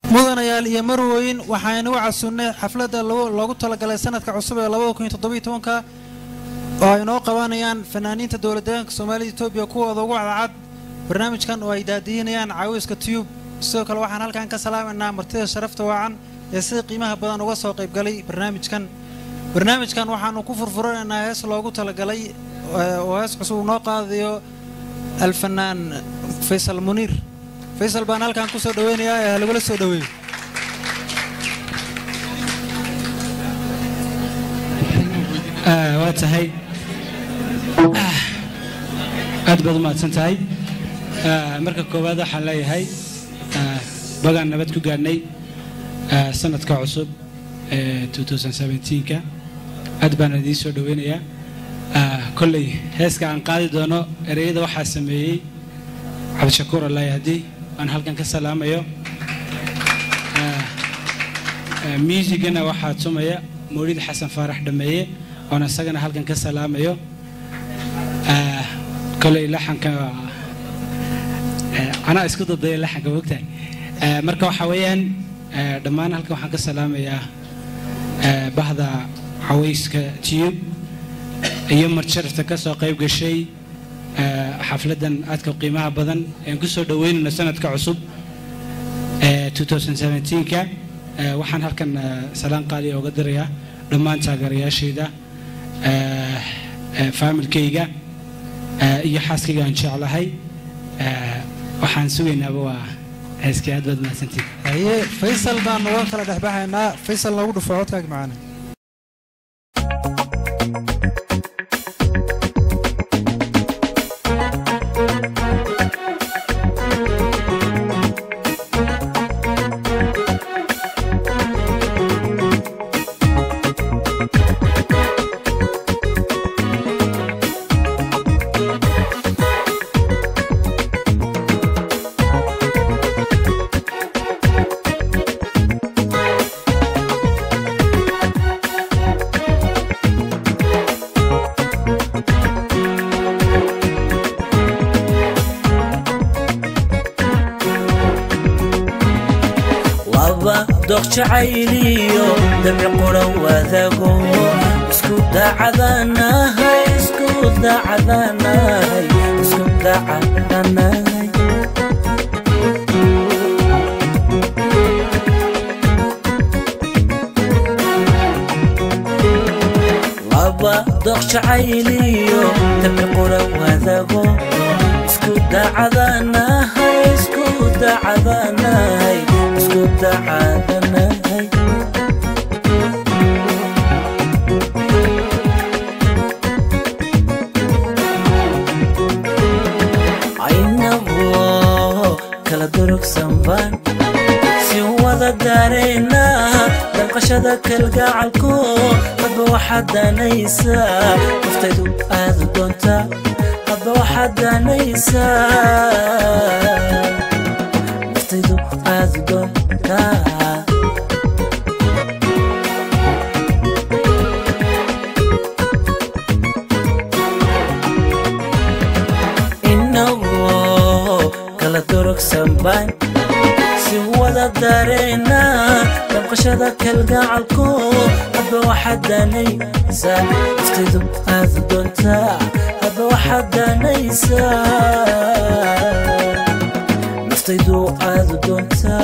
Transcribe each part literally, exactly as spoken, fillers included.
mudanayaal iyo marweyn waxaanu casuunay xafladda loogu talagalay sanadka cusub ee laba kun iyo toddoba iyo toban oo ay noo qabanayaan fanaaniinta dawladda Soomaaliya Itoobiya kuwooda ugu cadcad barnaamijkan oo ay daadinayaan caawiska tube sidoo kale waxaan halkan ka salaamanaa martida sharafta wacan ee si qiimaha badan uga soo qayb galay barnaamijkan barnaamijkan waxaanu ku furfuranaynaa hees loogu talagalay oo hees cusub noo qaadayo الفنان فيصل منير فيصل بان halkan ku soo dhaweynaya lagu la soo dhaweeyo ah waa tahay aad baad ma santahay marka koowaad waxaan leeyahay bagan nabad ku gaarnay sanadka cusub ee twenty seventeen ka aad baan idin soo dhaweynaya كلي هسك عن قاعدة دونه ريد واحد سميه عبد الشكور الله يهدي أنا هل كان كسلام أيوه ميزي جنا واحد سميه مريد حسن فرح دميه وأنا سجنا هل كان كسلام أيوه كلي لحن ك أنا أسكت ضد اللحن كوقتها مركب حويا دمان هل كان حق السلام أيوه بهذا حويس كتيب أيام مرتشرفت كسر قيب قشي حفلة أذكر قيمها بدن يعني كسر دوين سنة كعصب twenty seventeen كا وحن هالكن سلام قالي وقدريا لما أنت قريا شيدا فاهم الكيجا يحس كيجا إن شاء الله هاي وحن سوي نبوا هسكي هاد بدنا سنتين. هي فيصل بان وقت لا تحبها هنا فيصل لو دفعتك معنا. شعيليو دمع قرى وذاقو اسكت عذانا هاي اسكت عذانا هاي اسكت عذانا هاي غابا دوق شعيليو دمع قرى وذاقو اسكت عذانا هاي اسكت عذانا هاي اسكت عذانا سنبان سوى دارينا لنقشدك القاعلكو قد واحد نيسا مفتدو هذا دونتا قد واحد نيسا مفتدو هذا دونتا إنه كلا دورك سنبان سوى دارينا لنقشدك القاعلكو قد واحد نيسا مفتدو هذا دونتا قد واحد نيسا مفتدو هذا دونتا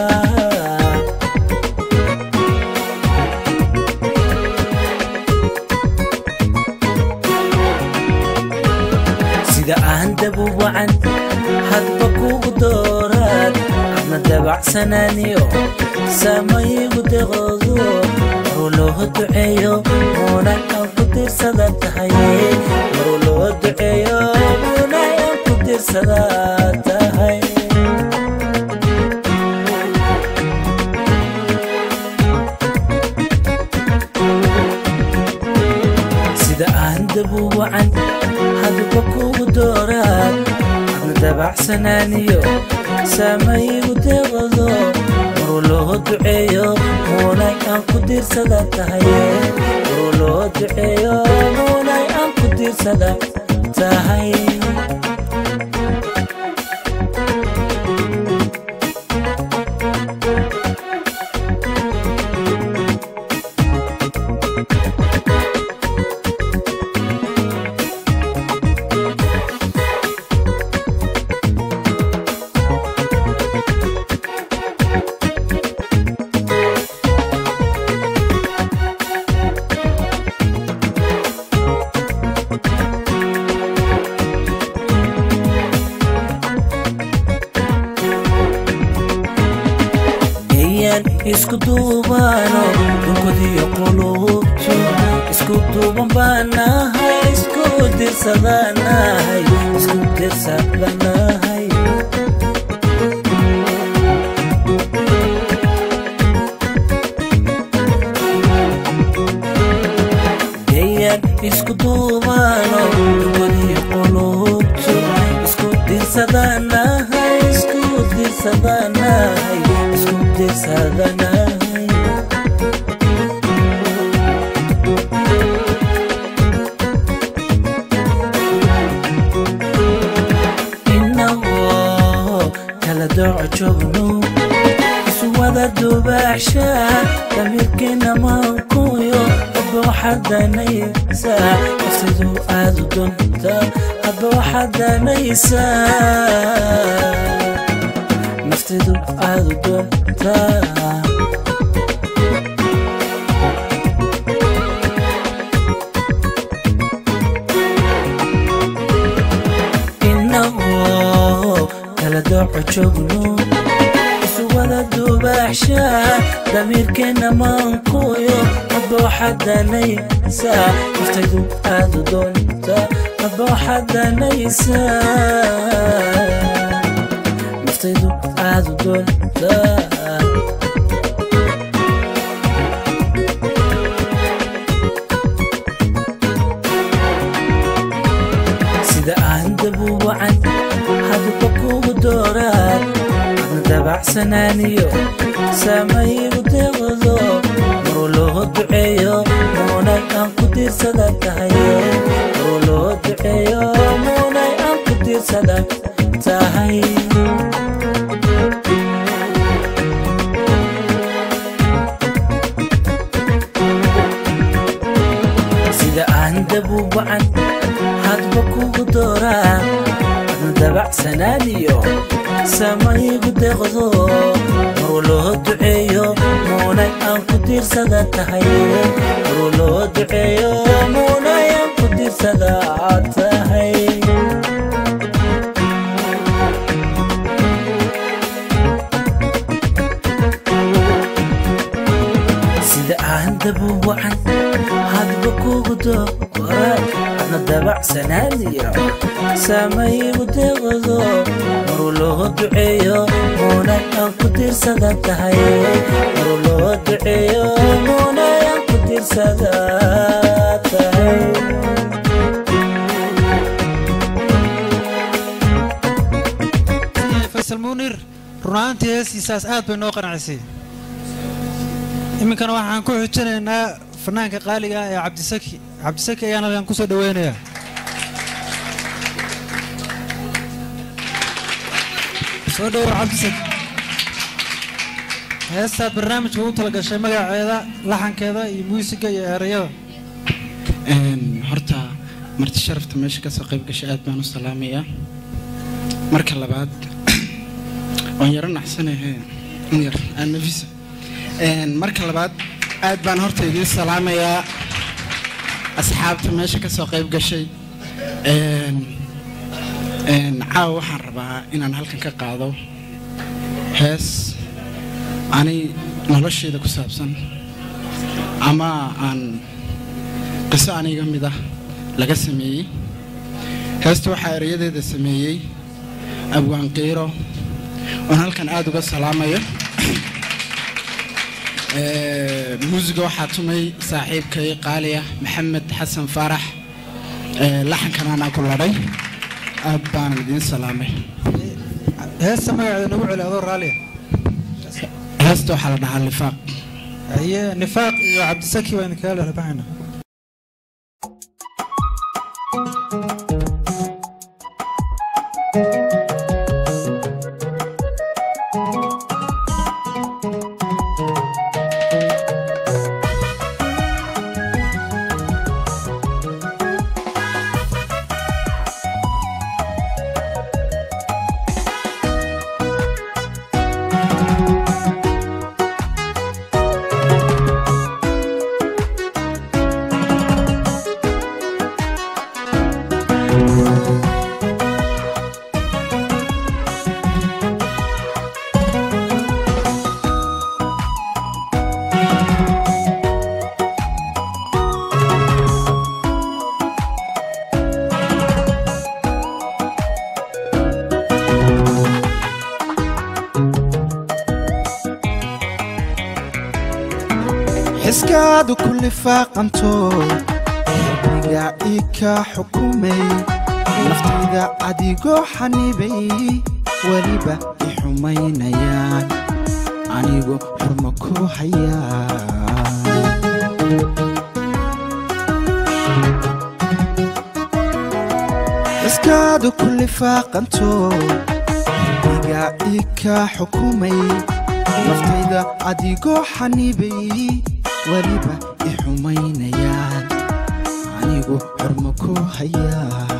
سيدا أهندبو وعن هدبكو دورات عنا دبع سنانيو سامي ودغضو رولوه دعيو مونا قدر سدات هاي رولوه دعيو مونا قدر سدات هاي سيدا أهندبو وعن هدبكو دورات دبع سنانيو سامي ودغضو رولوه دعيو مولاي أن قدر سدات هاي رولوه دعيو مولاي أن قدر سدات هاي geyaan isku duubaano dhulkoodiyo qulubtu isku duuban baanahay isku dirsadanahay isku dirsadanahay geyaan isku duubaano dhulkoodiyo qulubtu isku dirsadanahay isku dirsadanahay isku dirsadanahay inagoo kala dooco joogno isu wada dubaasha damirkeena maankuyo hadba waxaad danaysaa nafsidu aad u dunta hadba waxaad danaysaa naftidu aad u dunta inagoo kala dooco joogno isu wada dubaasha damirkeena maankuyo hadba waxaad danaysaa naftidu aad u dunta hadba waxaad danaysaa naftidu aad u dunta sida aan dabu wacan hadba kugu dooraa adna dabacsanaaniyo saamaygu deeqdo maruu loo duceeyo muunay aan ku diirsada tahay maruu loo duceeyo muunay aan ku diirsada tahay sida aan dabu wacan hadba kugu dooraa adna dabacsanaaniyo saamaygu deeqdo maruu loo duceeyo muunay aan ku diirsada tahay maruu loo duceeyo muunay aan ku diirsada tahay sida aan dabu wacan hadba kugu dooraa adna dabacsanaaniyo saamaygu deeqdo maruu loo duceeyo muunay aan ku diirsada tahay maruu loo duceeyo muunay aan ku diirsada tahay faysal munir runaantii heesiisaas aad bay noo qanacisay iminkana waxaan ku xujinaynaa fanaanka qaaliga ee cabdisaki cabdisaki ayaan halkan kusoo dhaweynayaa soo dhowr cabdisaki heestaad barnaamijka ugu talagashay magaceeda laxankeeda iyo muusiga iyo erayada horta marti sharafta meesha ka soo qayb gashay aad baan u salaamayaa marka labaad waan yaro naxsanahay in yar aan nafisa marka labaad aad baan horta idiin salaamayaa asxaabta meesha ka soo qayb gashay caawa waxaan rabaa inaan halkan ka qaado hees ani nolosheeda ku saabsan ama aan qiso aniga mid ah laga sameeyey heesta waxaa erayadeeda sameeyey abwaan qiiro oon halkan aad uga salaamayo muusiga waxaa tumay saaxiibkay qaaliya maxamed xasan faarax laxankan anaa ku ladhay aad baanan idiin salaamay heesta magaceeda nagu celi adoo raaliya heesta waxaa la dhahaa nifaaq aye nifaaq iyo cabdisaki waa idinkaga lalabaxayna حسكاد كل فاقنتو ربيقا حكومي نفتي ذا عديقو حنيبي وليبا يحمينيان عنيقو حرمكو حيان حسكاد كل فاقنتو ربيقا حكومي نفتي ذا عديقو حنيبي وليبا يحمينيان عنيقو حرمكو حيان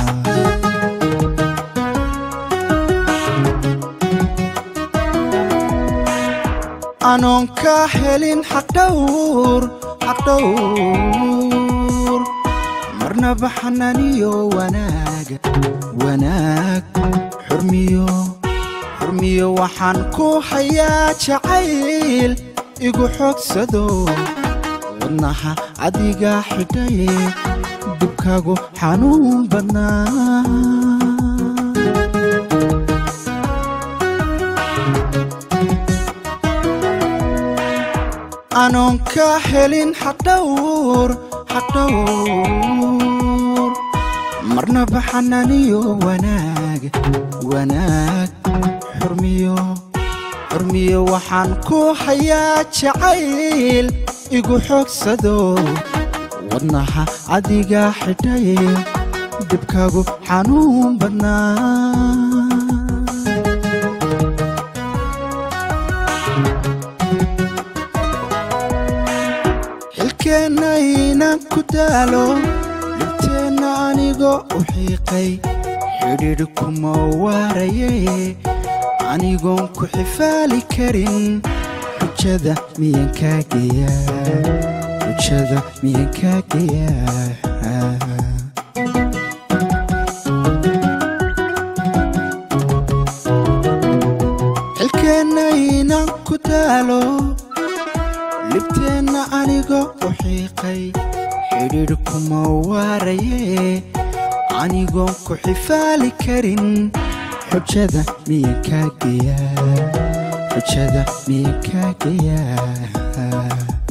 أنون كاحلين حق دور حق دور مرنا بحنانيو وناق وناق حرميو حرميو وحانكو حياة شعيل إيقو حوك سدو وناها عديقا حداي دبكاقو حانون بنا أنون كاحلين حق دور حق دور مرنا بحنانيو وناق وناق حرميو حرميو وحانكو حياة شعيل إيقو حوك سدو wadnaha adiga xidhay dibkaagu xanuun badnaa xilkeena inaan ku daalo libteena anigo u xiiqay xidhiidh kuma waarayay anigoon ku xifaali karin xujada miyan kaa geeyaa حجada miyan kaa geeyaa xilkeena inaan ku daalo libteena anigo u xiiqay xidhiidh kuma waaraye anigoon ku xifaali karin xujada miyan kaa geeyaa xujada miyan kaa geeyaa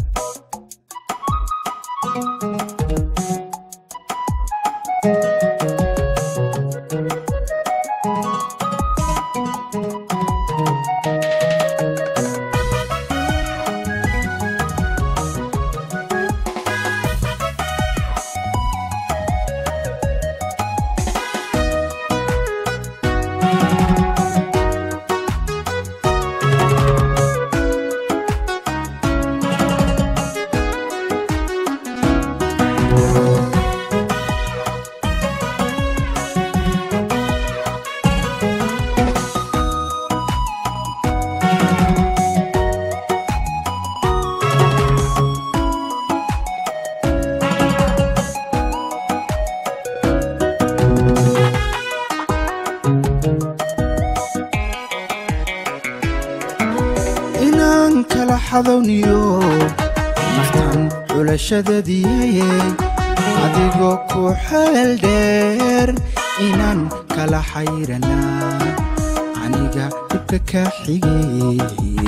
kala xadawniyo naftan xulashadadiyay adigoo ku xeel dheer inaan kala xayranaa aniga dhibka ka xigay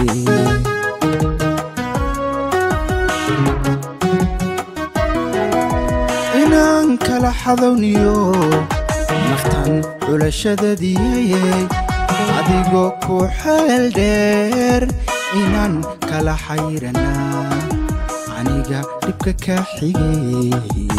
inaan kala xadawniyo naftan xulashadadiyay adigoo ku xeel dheer inaan kala xayranaa aniga dhibka ka xigay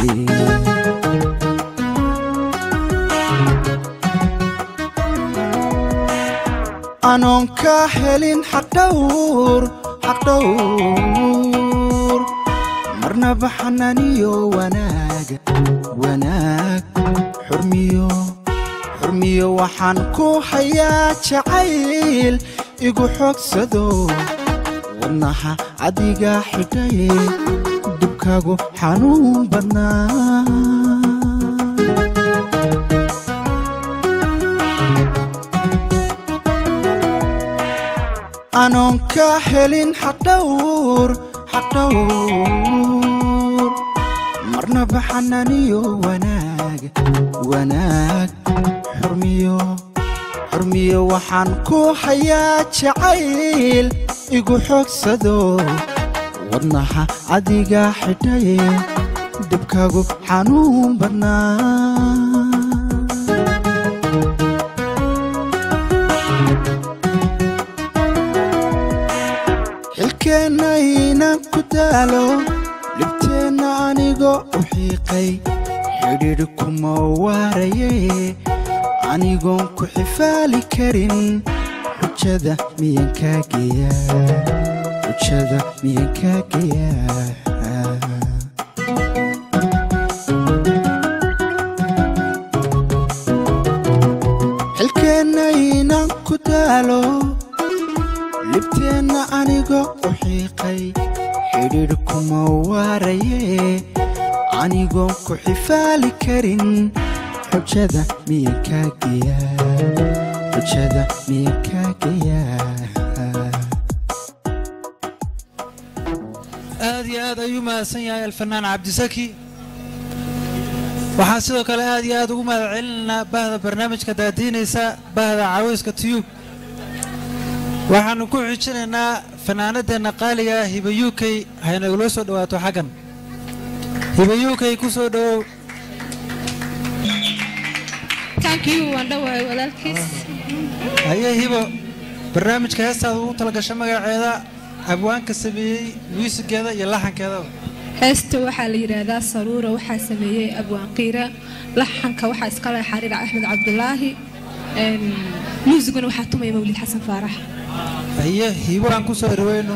anoon ka helin xaq dhowr xaq dhowr marna baxanaaniyo wanaag wanaag xurmiyo xurmiyo waxaan ku hayaa jacayl igu xogsado wadnaha adiga xidhay dibkaagu xanuun badnaa anoon ka helin xaq dhowr xaq dhowr marna baxanaaniyo wanaag wanaag xurmiyo xurmiyo waxaan ku hayaa jacayl igu xogsado wadnaha adiga xidhaye dhibkaagu xanuun badnaa xilkeenna inaan ku daalo libteenna anigoo u xiiqay xidhiidh kuma waaraye anigoon ku xifaali karin xujada miyan kaa geeyaa xujada miyan kaa geeyaa xilkeenna inaan ku daalo libteenna anigoo u xiiqay xidhiidh kuma waaraye anigoon ku xifaali karin xujada miyan kaa geeyaa xujada miyan kaa geeyaa aad iyo aad ayuu mahadsan yahay alfanaan cabdisaki waxaan sidoo kale aad iyo aad ugu mahad celinaynaa bahda barnaamijka daadiinaysa bahda cawayska tiyuub waxaanu ku xijinaynaa fanaanadeenna qaaliga hiba u k hayna ula soo dhawaato xaggan hiba u k ku soo dhawow haye hibo barnaamijka heestaada ugu talagasha magaceeda abwaanka sameeyey muusigeeda iyo laxankeedaba heesta waxaa la yidhaahdaa saruura waxaa sameeyey abwaan qiira laxanka waxaa iska leh xariir axmed cabdulaahi muusiguna waxaa tumaya mawlid xasan faarax haye hibo aan ku soo dhaweyno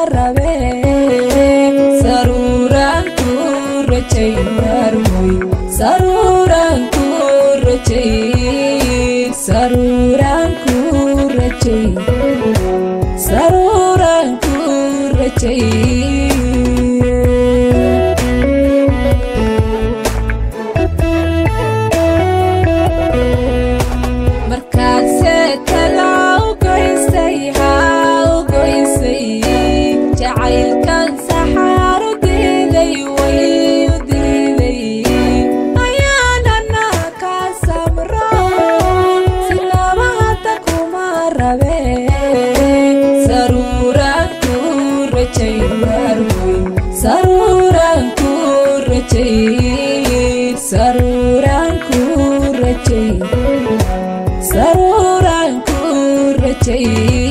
Say, saruran ku rajay saruran ku rajay saruran ku rajay saruran ku rajay saruran ku rajay saruran ku rajay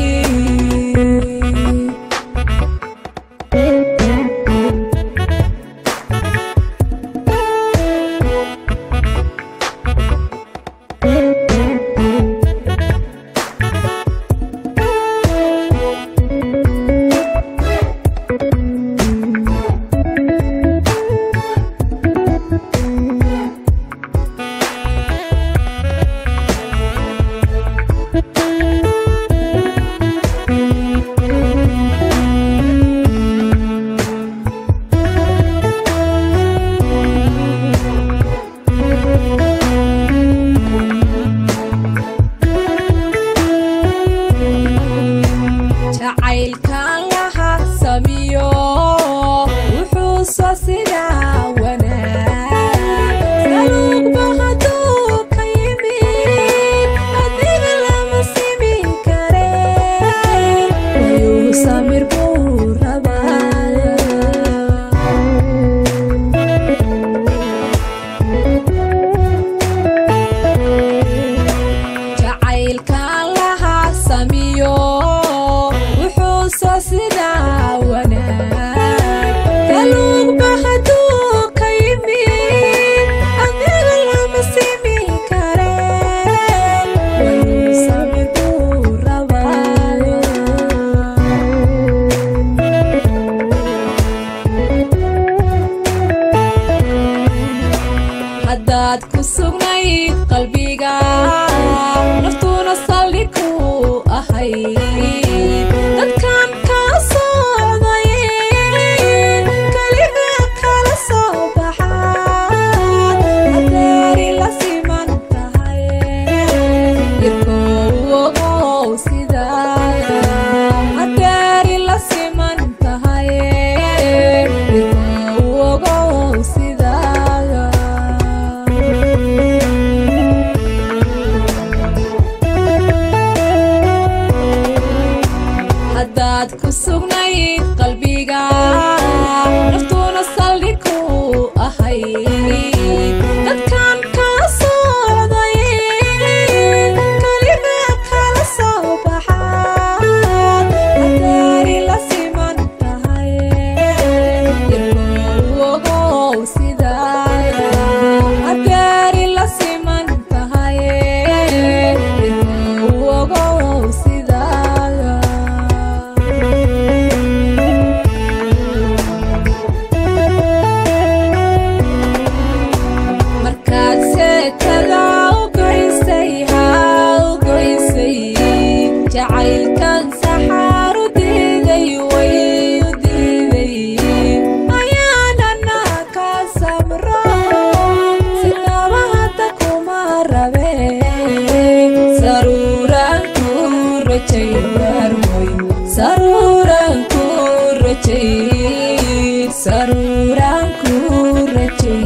saruran ku rajay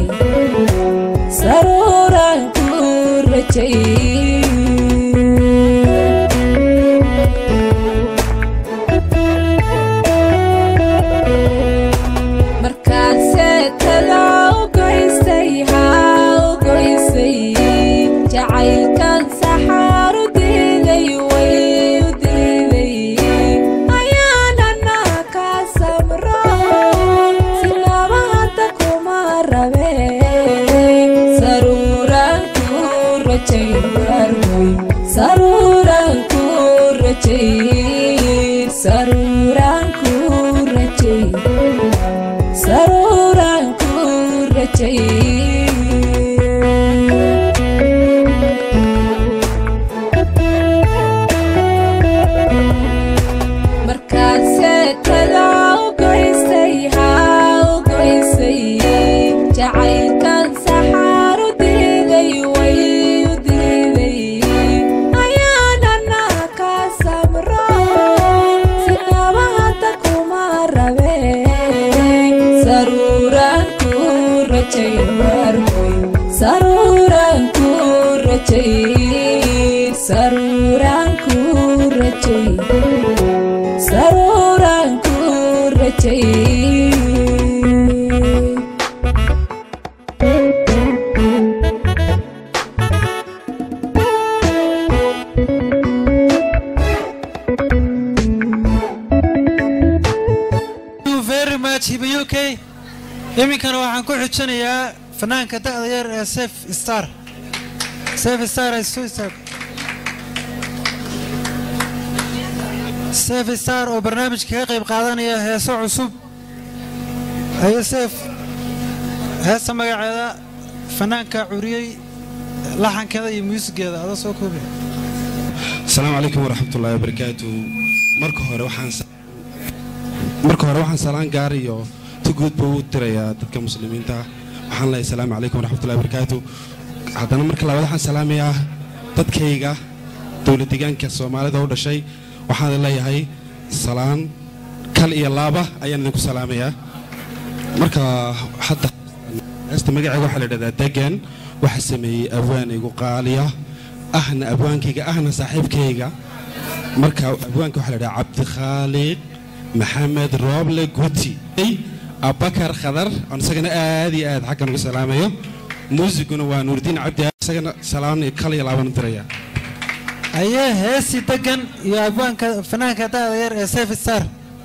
saruran ku rajay markaad seetada u goysay haa u goysay jacaylkan saxaaru diiday way u diiday ayaanana ka samro si laba hadda kuma rabe saruran ku rajay warwoy saruran ku rajay saruran ku rajay saruran ku rajay rajayn waarkoy saruuraan ku rajayn saruuraan ku rajayn saruuraan ku rajayn U K iminkana waxaan ku xujinayaa fanaanka da'da yar ee Safe Star Safe Star ay soo istaag Safe Star oo barnaamijka ka qayb qaadanaya heeso cusub ayo Safe heesa magaceeda fanaanka curiyay laxankeeda iyo muusigeeda ada soo koobay Assalaamu alaykum wa rahmatullahi wa barakatuh marka hore waxaan marka hore waxaan salaan gaar iyo تقول بوتر يا دتك مسلمين تا وحنا السلام عليكم ورحمة الله وبركاته عدنا مركلا وضحنا سلام يا دتكيجا دولة تيجان كسومالي دولة شيء وحنا الله هاي سلام كل يلابا أيام نكو سلام يا مركا حتى استمع عقو حلو ده تيجان وحسمي أبوان يقو قاليا أهنا أبوان كيجا أهنا صاحب كيجا مركا أبوان كو حلو ده عبد الخالق محمد روبل قوتي أبكر خضر أنا سجن آدي آد حكنا بسلامة يوم موسيقنا ونور الدين عبد سجن سلامني كلي لعبنا تريا أيه هسي تجن يا أبوان فنان كذا غير سيف ستار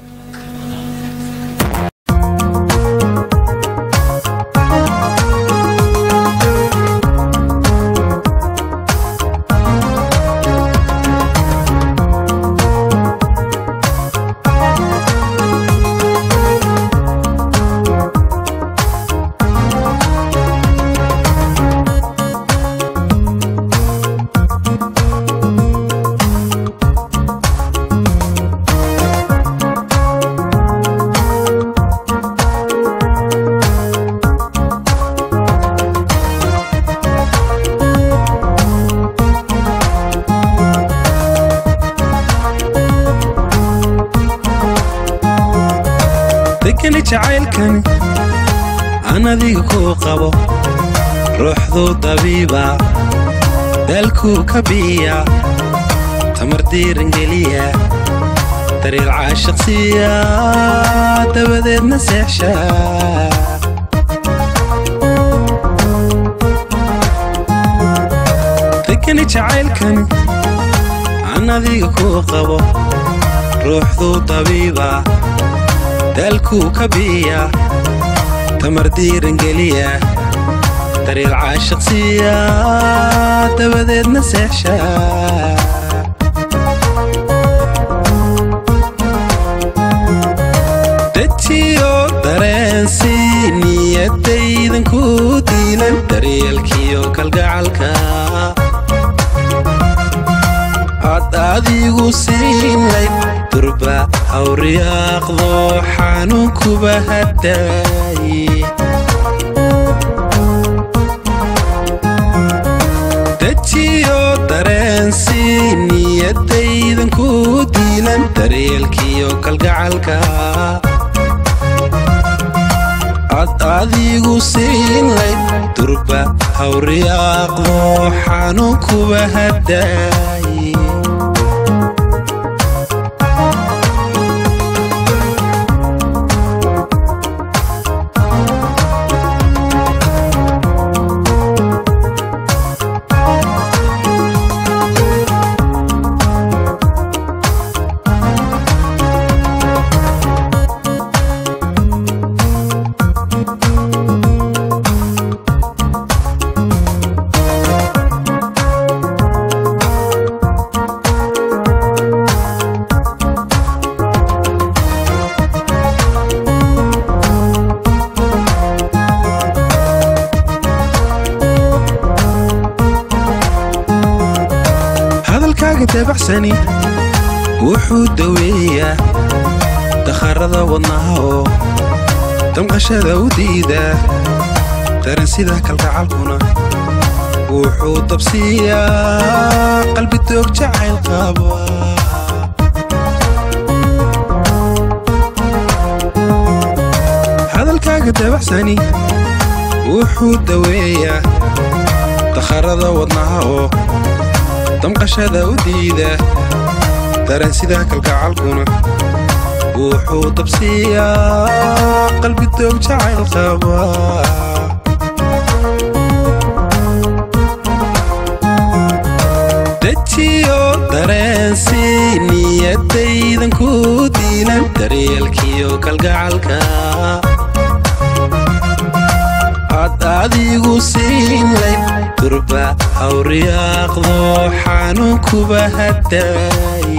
jacaylkani anadiga ku qabo ruuxdu dabiiba dalku kabiya tamar diiran geliya dariil caashaqsiya dabadeedna seexsha dekani jacaylkani anadiga ku qabo ruuxdu dabiiba dalku kabiya tamar diiran geliya dariil caashaqsiya dabadeedna seexsha dajiyo dareensi niyadaydan ku diilan daryeelkiyo kalgacalka ad adigu siinlayd durba hawriyaaqdo xanuunkuba hadaaye dajiyo dareensi niyadaydan ku diilan daryeelkiyo kalgacalka ad adigu siinlayd durba hawriyaaqdo xanuunkuba hadaaye dabacsani wuxuu daweeyaa dakharada wadnaha oo damqashada u diida daran sida kalgacalkuna wuxuu dabsiiyaa qalbi doog jacayl qaba hadalkaaga dabacsani wuxuu daweeyaa dakharada wadnaha oo damqashada u diida dareen sida kalgacalkuna wuxuu dabsiiyaa qalbi doog jacayl qaba dejiyo dareensi niyadaydan ku diilan daryeelkiyo kalgacalka ad adigu siinlayd durba hawriyaaqdo xanuunkuba haddaay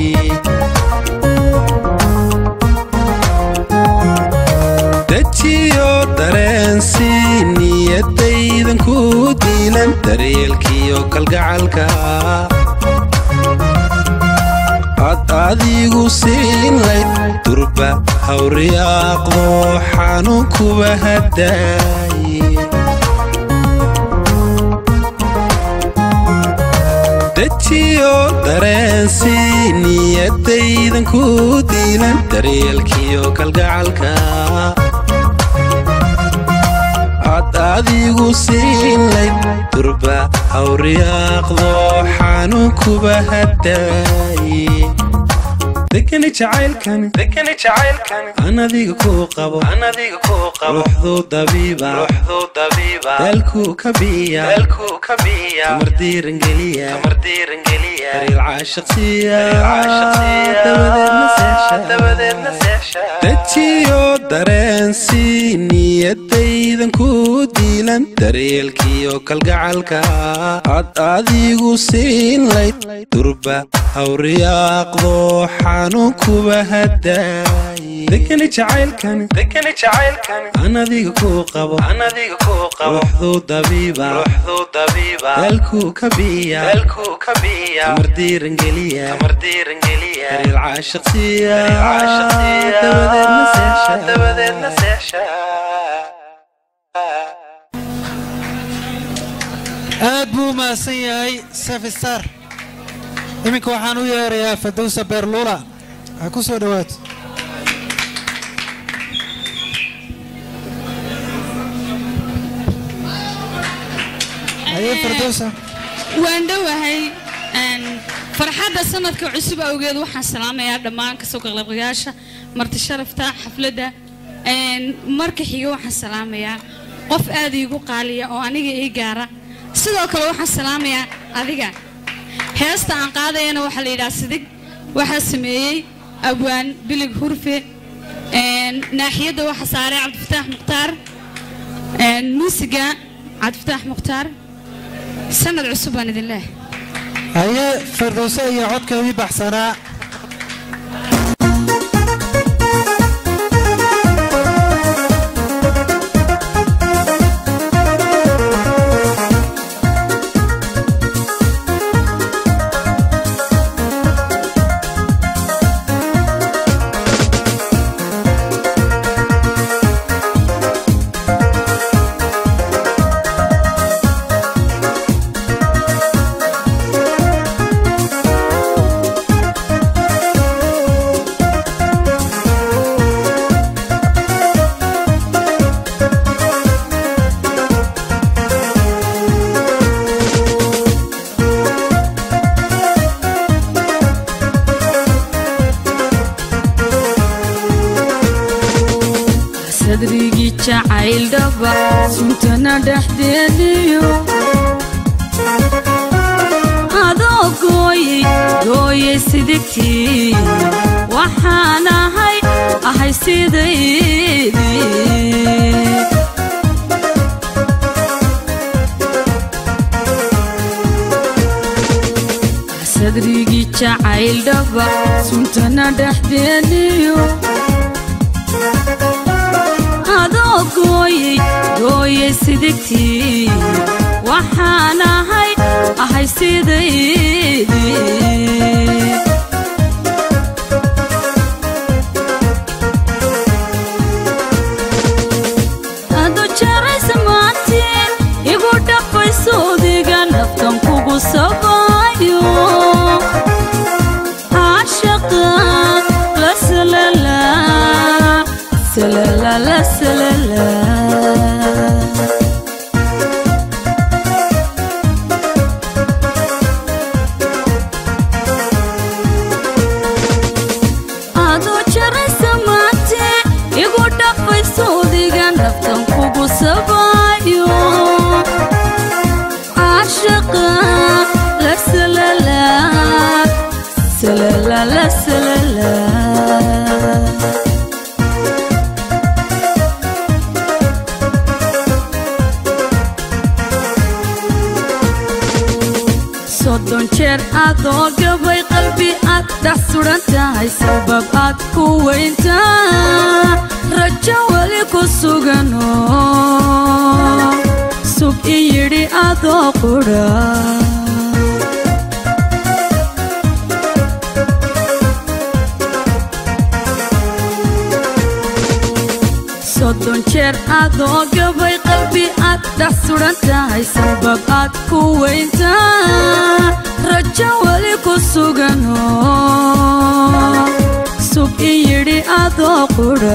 dejiyo dareensi niyadaydan ku diilan daryeelkiyo kalgacalka ad adigu siinlayd durba hawriyaaqdo xanuunkuba haddaay dejiyo dareensi niyadaydan ku diilan daryeelkiyo kalgacalka ad adigu siinlayd durba hawriyaaqdo xanuunkuba haddaay dekani jacaylkani dekani jacaylkani aan adiga ku qabo aan adiga ku qabo ruuxdu dabiiba ruuxdu dabiiba dalku kabiya dalku kabiya mardiiran geliya mardiiran geliya dareel caashiqsiya dabadeedna seesha dabadeedna seesha dejiyo dareensi niyadaydan ku diilan daryeelkiyo kalgacalka ad adigu siinlayd durba hawriyaaqdo xanuunkuba haddaay dekani jacaylkani dekani jacaylkani aan adiga ku qabo aan adiga ku qabo ruuxdu dabiiba ruuxdu dabiiba dalku kabiya dalku kabiya mardiiran geliya mardiiran geliya dareel caashiqsiya dabadeedna seesha dabadeedna seesha aad buu mahadsan yahay safistar iminka waxaan u yeerayaa fadowsa beerluula ha ku soo dhawaato haye fardowsa waan dhowahay farxadda sanadka cusub awgeed waxaan salaamayaa dhammaan kasoo qaybgalayaasha marti sharafta xafladda marka xiga waxaan salaamayaa qof aad iigu qaaliya oo aniga ii gaara sidoo kale waxaan salaamayaa adiga heesta aan qaadayana waxa la yiraahdaa sidig waxa sameeyay abwaan bilig hurfe een naaxiyada waxa saaray Cabdifataax Muqtaar een muusiga Cabdifataax Muqtaar sanad cusub aan idin leeyahay haye fardowsa iyo codkeedii baxsanaa jacayl dhaba suntana dhexdeediyo adoo gooyey gooyey sidigtii waxaan ahay ahay sidaydii sadrigii jacayl dhaba suntana dhexdeediyo gooyey gooyey sidigtii waxaan ahay ahay sidaydii adu jaraysa maantiin igu dhaqayso odiga naftan kugu sabayo caashaqa la salala salala la salala soddon jeer adoo gabay qalbi aad dhex suran tahay sabab aad ku weyntaa rajo weli ku sugano sug i yidhi adoo qudha soddon jeer adoo gabay qalbi aad dhex suran tahay sabab aad ku weyntaa rajo weli ku sugano sug i yidhi adoo qudha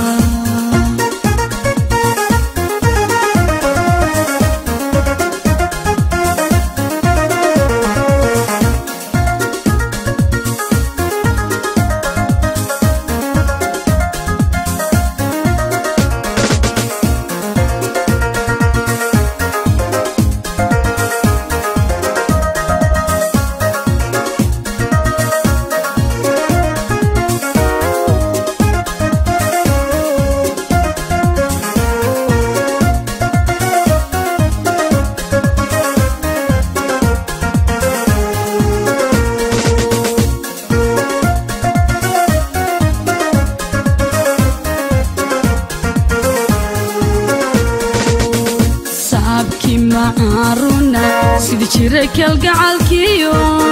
sidi jiray kalgacalkiyo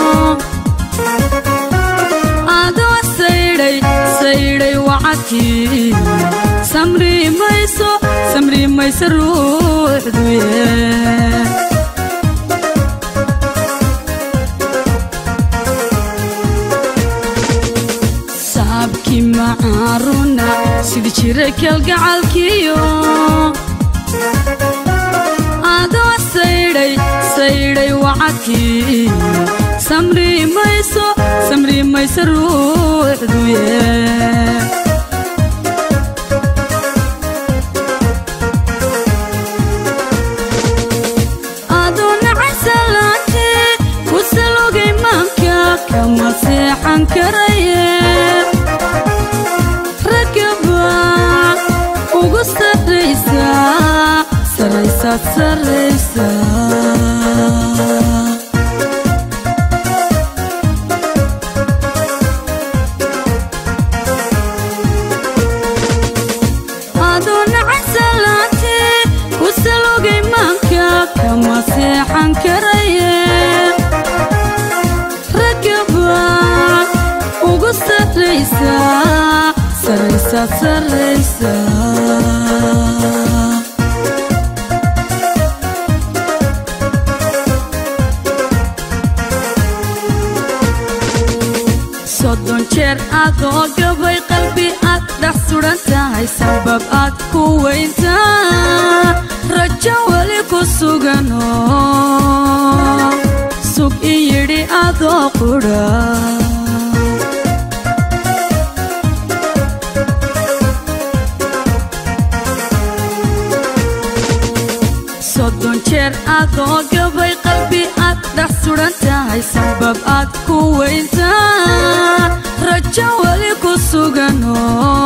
adoo saydhay saydhay wacadkii samri mayso samri mayso ruuxduye saabkii macaaruna sidi jiray kalgacalkiyo adoo saydhay saydhay wacadkii samri mayso samri mayso ruuxduye adoo nacay salaantee ku salogay maanka kama seexan karaye ragaba ugu sarraysa saraysa saraysa adoo nacay salaantee ku salogay maanka kama seexan karaye ragaba ugu sarraysa saraysa saraysa soddon jeer adoo gabay qalbi aad dhex suran tahay sabab aad ku weyntaa rajo weli ku sugano sug i yidhi adoo qudha soddon jeer adoo gabay qalbi aad dhex suran tahay sabab aad ku weyntaa rajo weli ku sugano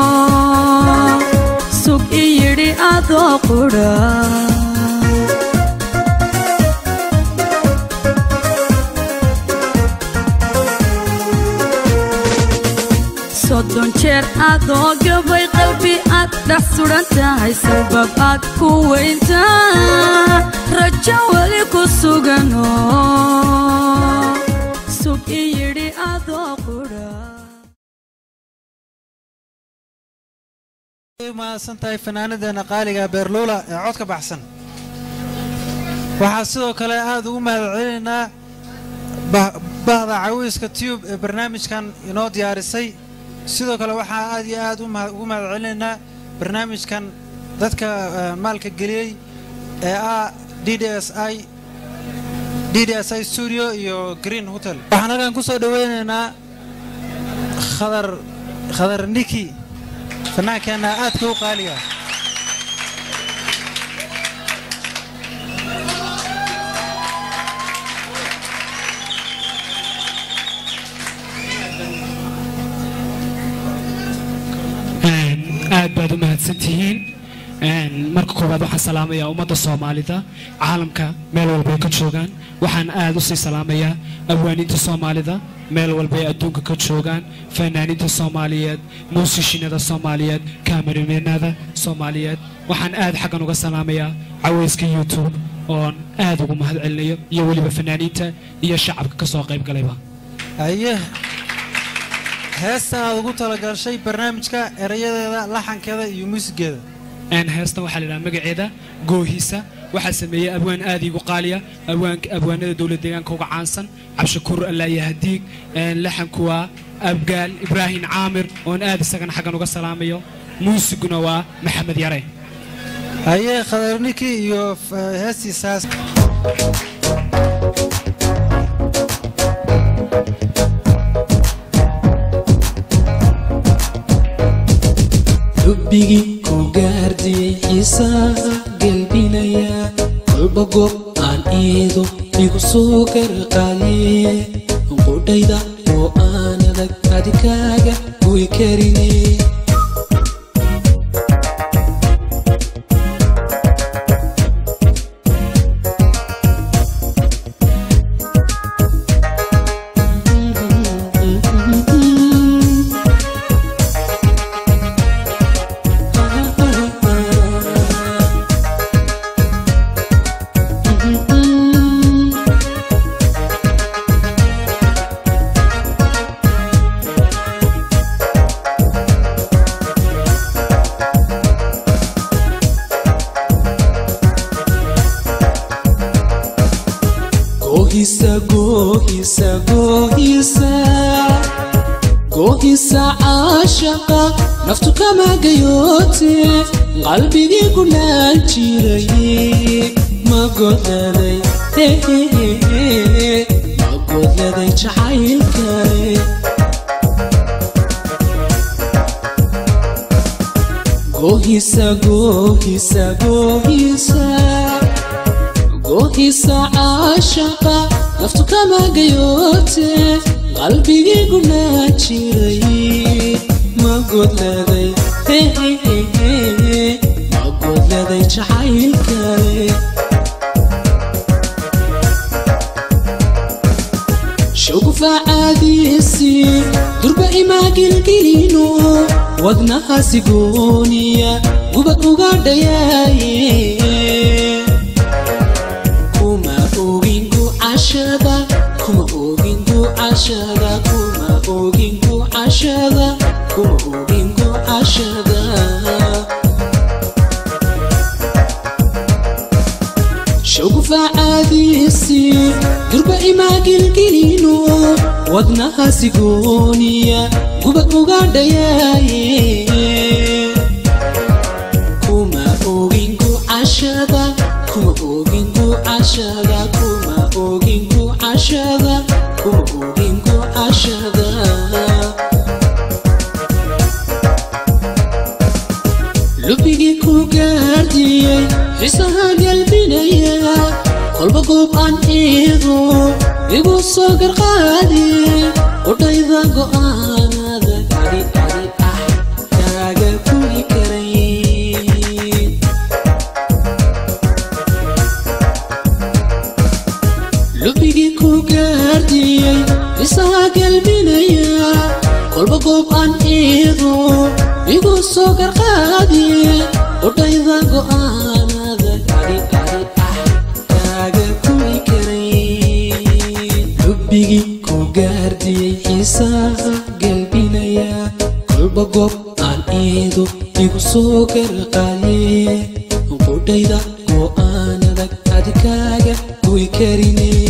sug i yidhi adoo qudha soddon jeer adoo gabay qalbi aad dhex suran tahay sabab aad ku weyntaa rajo weli ku sugano sug i yidhi adoo qudha mahadsan tahay fanaanadeena qaaliga beerluula ee codka baxsan waxaa sidoo kale aad ugu mahadcelinaynaa bahda cawiiska tube ee barnaamijkan inoo diyaarisay sidoo kale waxaa aad iyo aad ugu mahadcelinaynaa barnaamijkan dadka maalka geliyey ee ah d d s i d d s i studio iyo green hotel waxaan halkan ku soo dhaweynaynaa khadar khadar niki fanaankeena aadka u qaaliga aad baad u mahadsantihiin marka koowaad waxaan salaamayaa ummadda soomaalida caalamka meel walba ay ka joogaan waxaan aad u sii salaamayaa abwaaniinta soomaalida meel walba ay adduunka ka joogaan fanaaniinta soomaaliyeed muusishinada soomaaliyeed kaameramanada soomaaliyeed waxaan aad xaggan uga salaamayaa cawayska youtube oon aad ugu mahad celinayo iyo weliba fanaaniinta iyo shacabka ka soo qayb galayba aye heestan aad ugu talagashay barnaamijka erayadeeda laxankeeda iyo muusigeeda een heestan waxaa la yidhaha magaceeda goohiisa waxaa sameeyey abwaan aad iigu qaaliya abwaanka abwaanada dowlad deegaanka uga caansan cabshakuur allaaya hadiig laxanku waa abgaal ibraahim caamir oon aad isagana xaggan uga salaamayo muusiguna waa maxamed yare haye khadarniki iyo heestiisaas حبيجي كوجاردي حسا قلبي نيا قلب قب عن إيده يقصو كرقالي قديدا وأنا ذاك هديكاجا ويكرني Gohisa, gohisa, gohisa Gohisa ashaqa Naftu kama gayote Qalbigi kunan jiray Magodladay He he he he Magodladay jacaylkay Gohisa, gohisa, gohisa gohisa ashaqa naftu kama gayote qalbigi guna jiray magodladay he he he magodladay jacaylkay shugufa aadisi durba imagilgilino wadnaha sigoniya gubad uga dhayaye عشرة كما أوجنكو عشرة كما أوجنكو عشرة كما أوجنكو عشرة شوف عاديسي درب إماجل كلينو ودنها سيجونيا قبك مقادياي كما أوجنكو عشرة كما أوجنكو عشرة كما أوجنكو عشرة كما أوجنكو عشرة لبيجي كوكاردي حسها قلبي نيا قلب قوب عن إيغو يقول صقر قادي وطيضا قوانا ذا قادي قادي أح كاقا كوي كريم لبيجي كوكاردي حسها قلبي نيا قلب قوب عن إيغو يقول صقر قادي وطيضا قوانا ذا قادي قادي أح كاقا كوي كريم لبيجي كوكاردي حسها قلبي نيا قلب قوب عن إيغو يقول صقر قادي وطيضا قوانا ذا قادي كاقا كوي كريم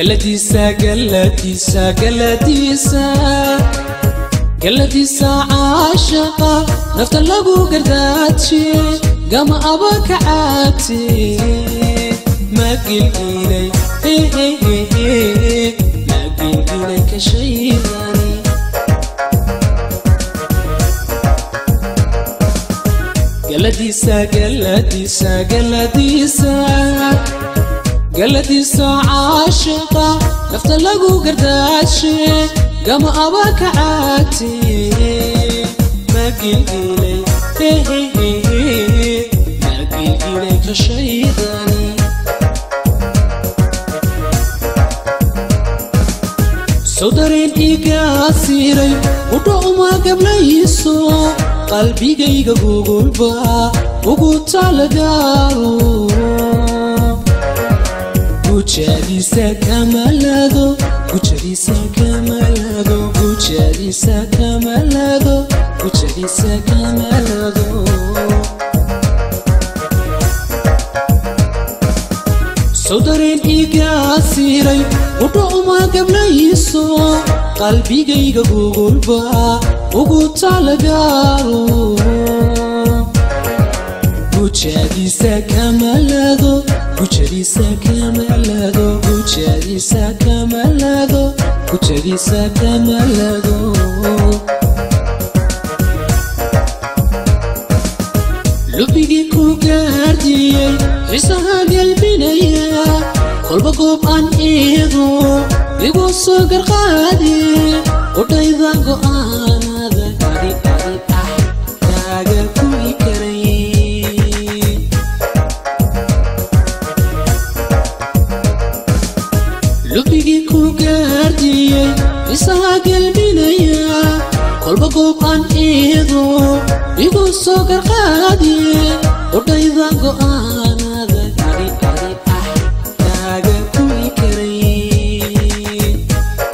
قلديسا قلديسا قلديسا قلديسا عاشقة نفط اللقو قرداتشي قام أباك عاتي ما قل إلي إيه إيه إيه إيه ما قل إليك شيء ثاني قلديسا قلديسا قلديسا قلديسا عاشقة نفط اللقو قرداتشي قام أباك عاتي ما قل إلي إيه إيه إيه ما قل إليك شيء ثاني صدرين إيقاسيري ودعوما قبل يسو قلبي قيقا قوقل با وقوت على دارو قوشاديسا كمالادو قوشاديسا كمالادو قوشاديسا كمالادو قوشاديسا كمالادو صدرين إيقاسيري ودعوما قبل يسو قلبي قيقا قوقل با وقوت على دارو قوشاديسا كمالادو قوشاديسا كمالادو قوشاديسا كمالادو قوشاديسا كمالادو لبيجي كوكاردي حسها قلبي قلب قوب عن إيغو يقول سوقر قادي وطيضا قوانا ذا قادي قادي أح تاقا كوي كريم لبيجي كوكاردي حسها قلبي قلب قوب عن إيغو يقول سوقر قادي وطيضا قوانا ذا قادي قادي أح تاقا كوي كريم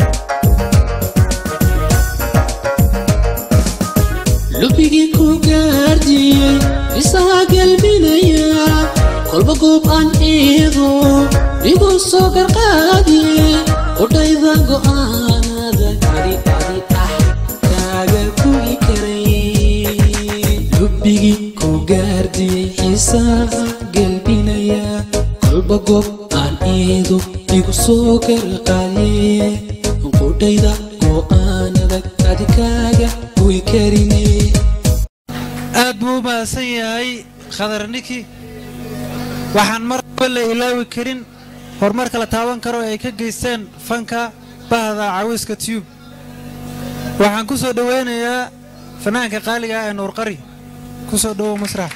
لبيجي كوكاردي حسها قلبي قلب قوب عن إيغو يقول سوقر قادي وطيضا قوانا ذا قادي قادي أح تاقا كوي كريم لبيجي كوكاردي حسها قلبي قلب قوب عن إيغو يقول سوقر قادي وطيضا قوانا ذا قادي كاقا كوي كريم aad buu u mahadsan yahay khadar niki waxaan marba la ilaawi karin horumarka la taaban karo ay ka geysteen fanka bahda Cawska Tube waxaan ku soo dhaweynayaa fanaanka qaaliga ah ee Nuur Qari ku soo dhawo masrax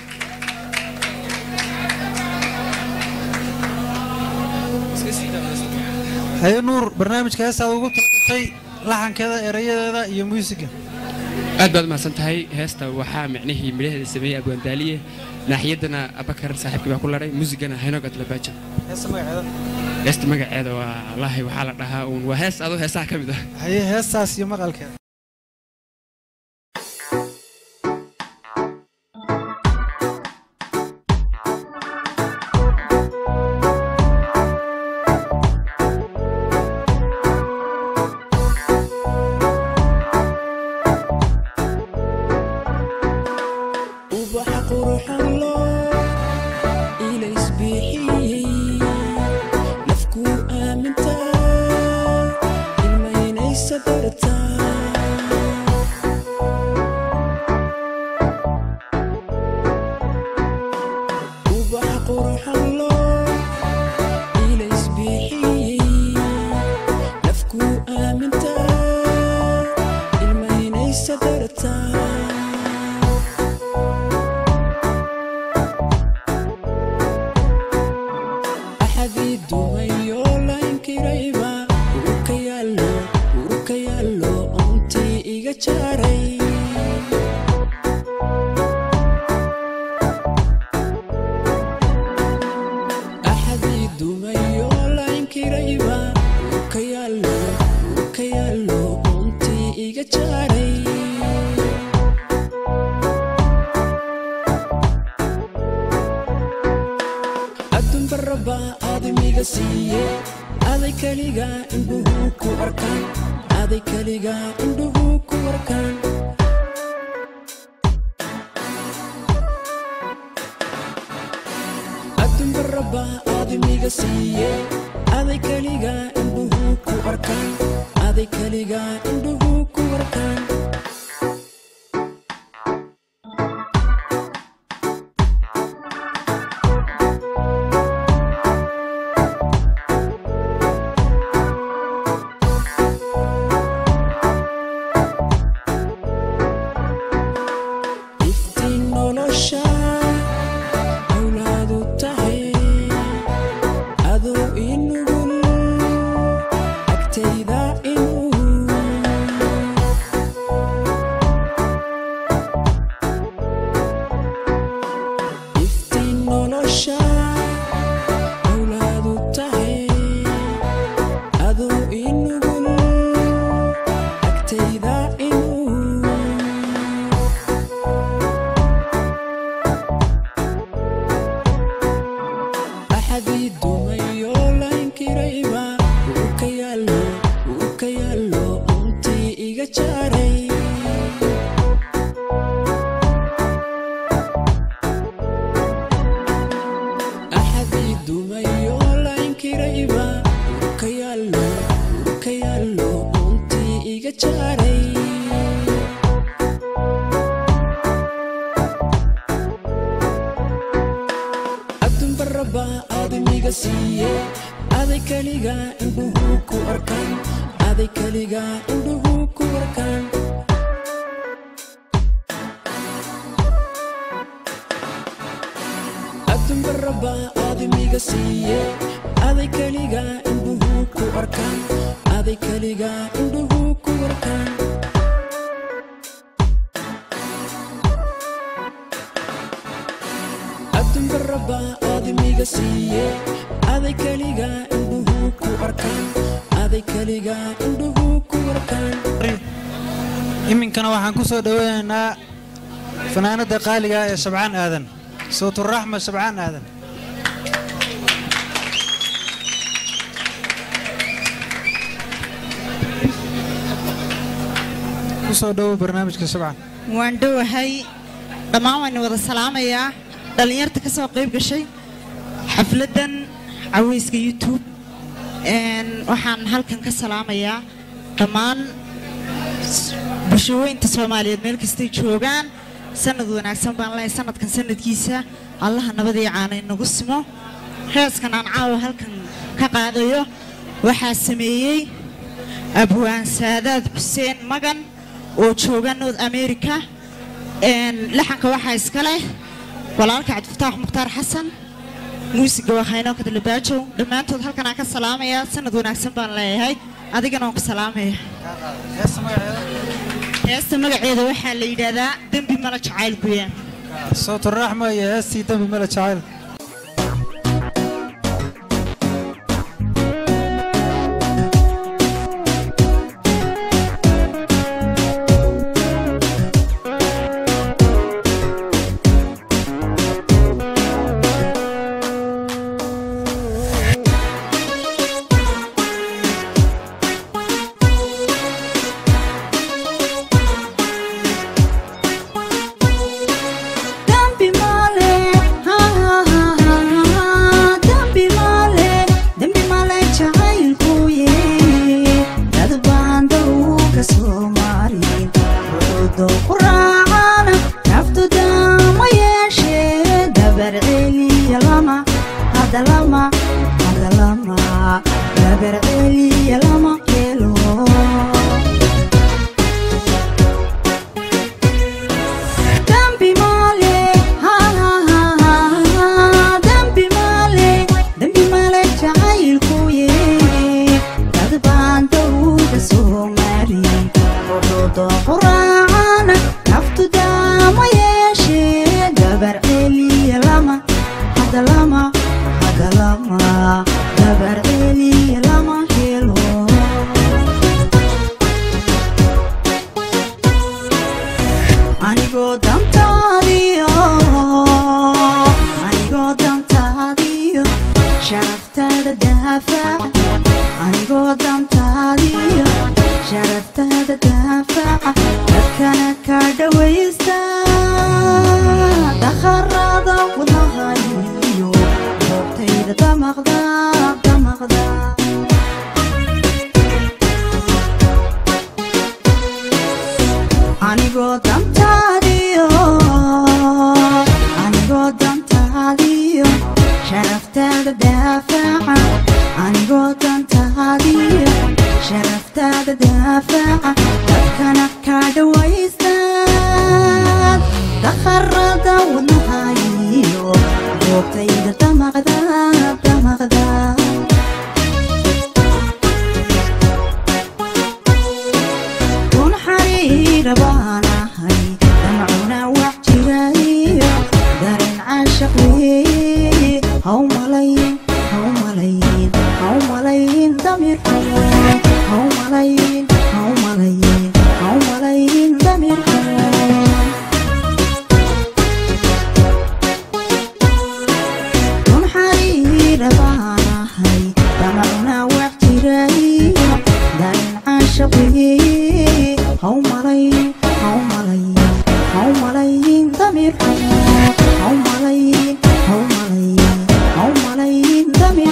hayo Nuur barnaamijka heesaad ugu talagalay laxankeeda erayadeeda iyo muusiga aad baad mahadsan tahay heesta waxaa micnihii midhaheeda sameeyay abwaan daaliye naaxiyadana abakar saaxiibkii baa ku laray muusigana haynoga talabaaja heesta magaceeda heesta magaceeda waa wallaahi waxaa la dhahaa uun waa hees adoo heesaha ka mid ah haye heestaas iyo maqalkeeda aday kaliga indhuhu ku arkaan aday kaliga indhuhu ku arkaan adduunka rabba aadamiga siiye aday kaliga indhuhu ku arkaan aday kaliga indhuhu ku arkaan iminkana waxaan ku soo dhaweynaynaa fanaanada qaaliga ee Shabcaan Aadan صوت الرحمة شبعان aadan ku soo dhawo barnaamijka Shabcaan waan dhawahay dhamaan waan wada salaamayaa dhalinyarta ka soo qayb gashay xafladan caweyska YouTube een waxaan halkan ka salaamayaa dhamaan bulshooyinka Soomaaliyeed meel kasta joogaan sanad wanaagsan baan leeyahay sanadkan sanadkiisa Allah nabad iyo caana inagu simo heeskan aan caawa halkan ka qaadayo waxa sameeyay abwaan Saadaad Xuseen Magan oo jooga North America een laxanka waxa iska leh walaalka Cabdifataah Mukhtaar Xasan muusiga waxayna ka dalbaajo dhamaantood halkan aan ka salaamayaa sanad wanaagsan baan leeyahay adigana waan ku salaamayaa heesta magaceeda waxaa la yiraahdaa dambi mala jacayl guya صوت الرحمة يا هستي dambi mala jacayl كادويستا دخرادة ونهايو وقتيد دمغدا دمغدا أنيقو دمتاليو أنيقو دمتاليو شرفتا دافعة أنيقو دمتاليو شرفتا دافعة كان كادويستان دخردا ونهايو وقتيد دمغدا دمغدا كون حرير باناهي دمعونا وحجرايو دارين عاشقي هو ملايين هو ملايين هو ملايين ضمير هو ملايين هو ملايين هو ملايين ضمير كون حرير باناهي دمعونا وحجرايو دارين عاشقي هو ملايين هو ملايين هو ملايين ضمير هو ملايين هو ملايين هو ملايين ضمير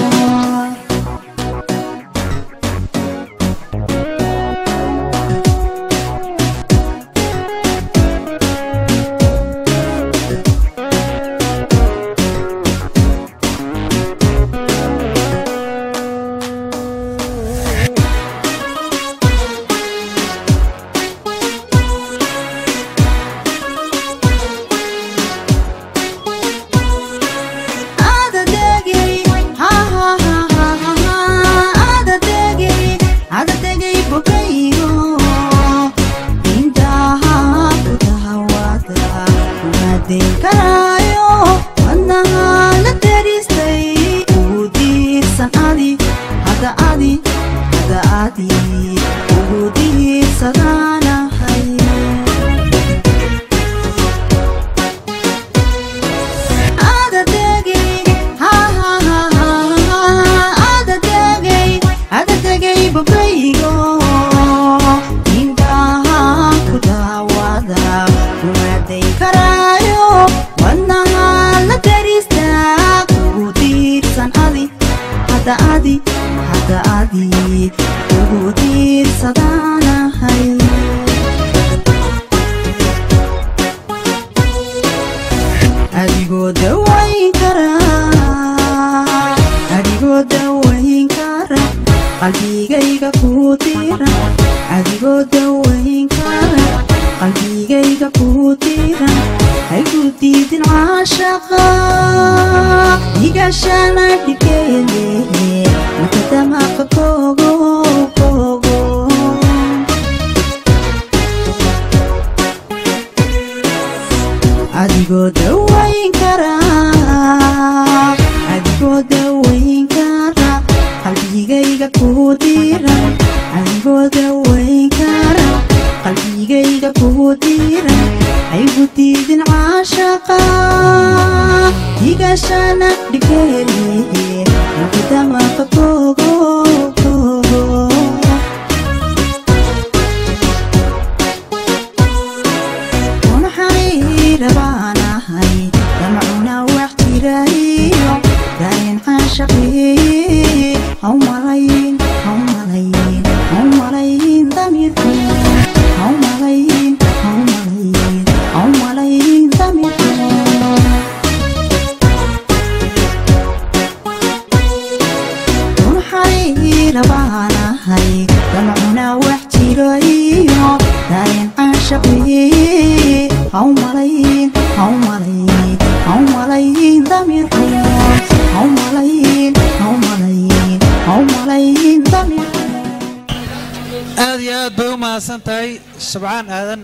سبعان آذن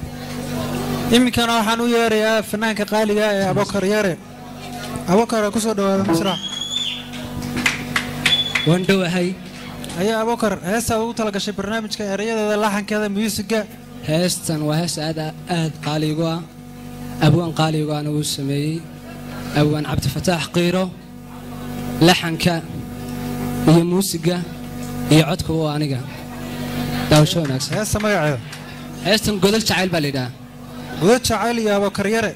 يمكن أن يرى فنان كقالي يا أبو بكر يرى أبو بكر كسر مسرح وندو هاي هيا أبو بكر هسه هو تلقى شيء برنامج كرياضة اللحن كذا موسيقى هستن وهس أد أد قالي جوا أبوان قالي جوا أنا وسمي أبوان عبد الفتاح قيرو لحن ك هي موسيقى هي عدك هو أنا جا داو شو ناس هسه ما يعيد heestan godol jacayl baa la yidhaha godol jacayl iyo abakar yare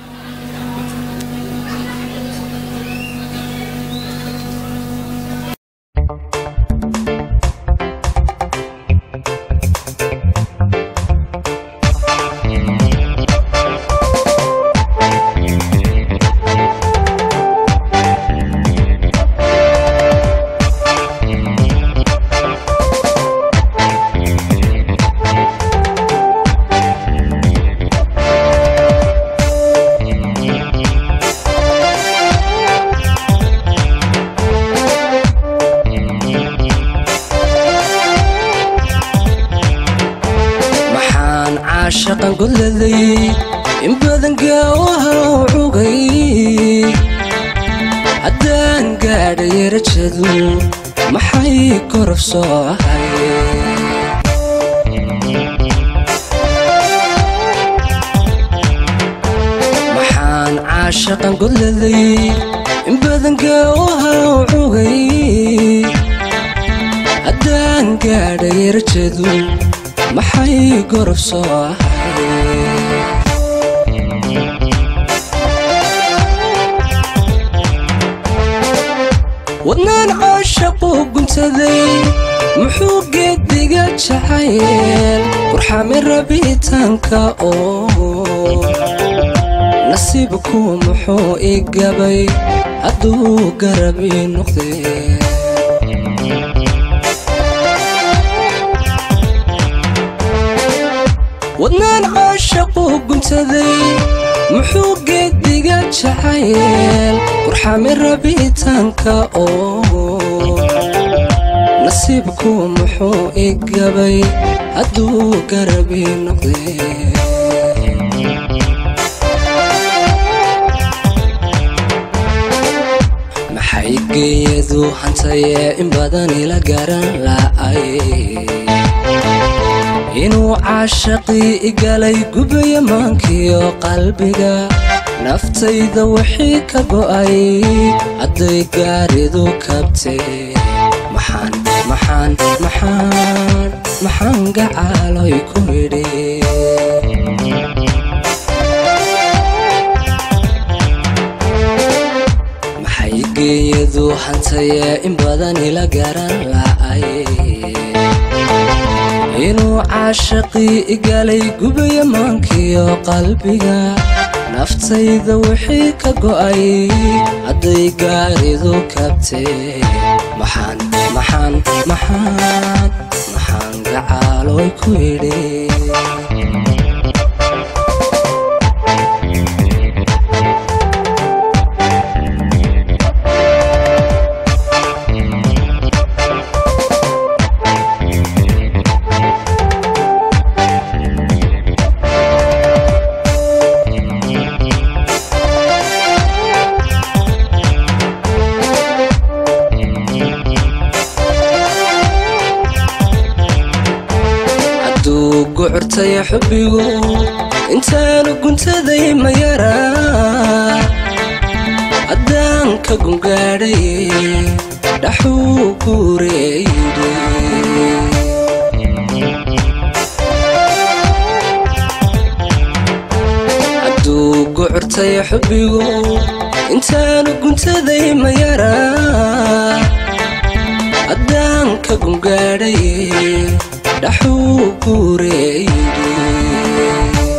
shaqan goladay in badan gaawaha cugay haddaan gaadhay rajadu maxay korof soo ahay maxaan caashaqan goladay in badan gaawaha cugay haddaan gaadhay rajadu maxay gorof soo ahay wadnaan caashaqu guntaday muxuu geediga jacayl qurxamin rabitaanka oo nasiibku muxuu i gabay hadduu garab ii noqday wadnaan caashaqu guntaday muxuu geediga jacayl qurxamin rabitaanka oo nasiibku muxuu i gabay hadduu garab ii noqday maxay geeyadu hantaye in badan ila garan la'ay inuu caashaqii igalay gubaya maankiyo qalbiga naftayda wixii ka go'ay hadday gaaridu kabtee maxaan maxaan maxaan maxaan gacaaloy ku idhi maxay geeyadu hantaye in badan ila garan la'ay inuu caashaqii igalay gubaya maankiyo qalbiga naftayda wixii ka go'ay hadday gaaridu kabtee maxaan maxaan maxaan maxaan gacaaloy ku idhi gucurtay xubbigu intaanu guntaday ma yaraa haddaan ka gungaadhay dhaxuu guureeyday hadduu gucurtay xubbigu intaanu guntaday ma yaraa haddaan ka gungaadhay dhaxuu guureeyday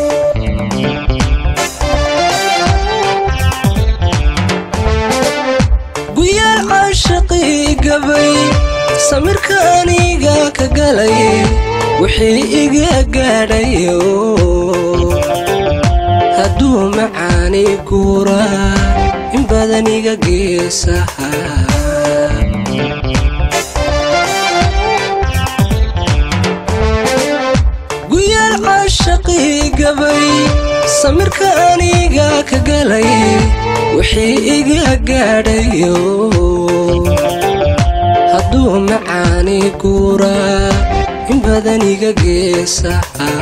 guyaal caashaqii gabay samirka aniga ka galay wixii iga gaadhayo hadduu macaani guuraa in badan iga geesaha caashaqii gabay samirka aniga ka galay wixii iga gaadhayo hadduu macaani guuraa in badan iga geesaha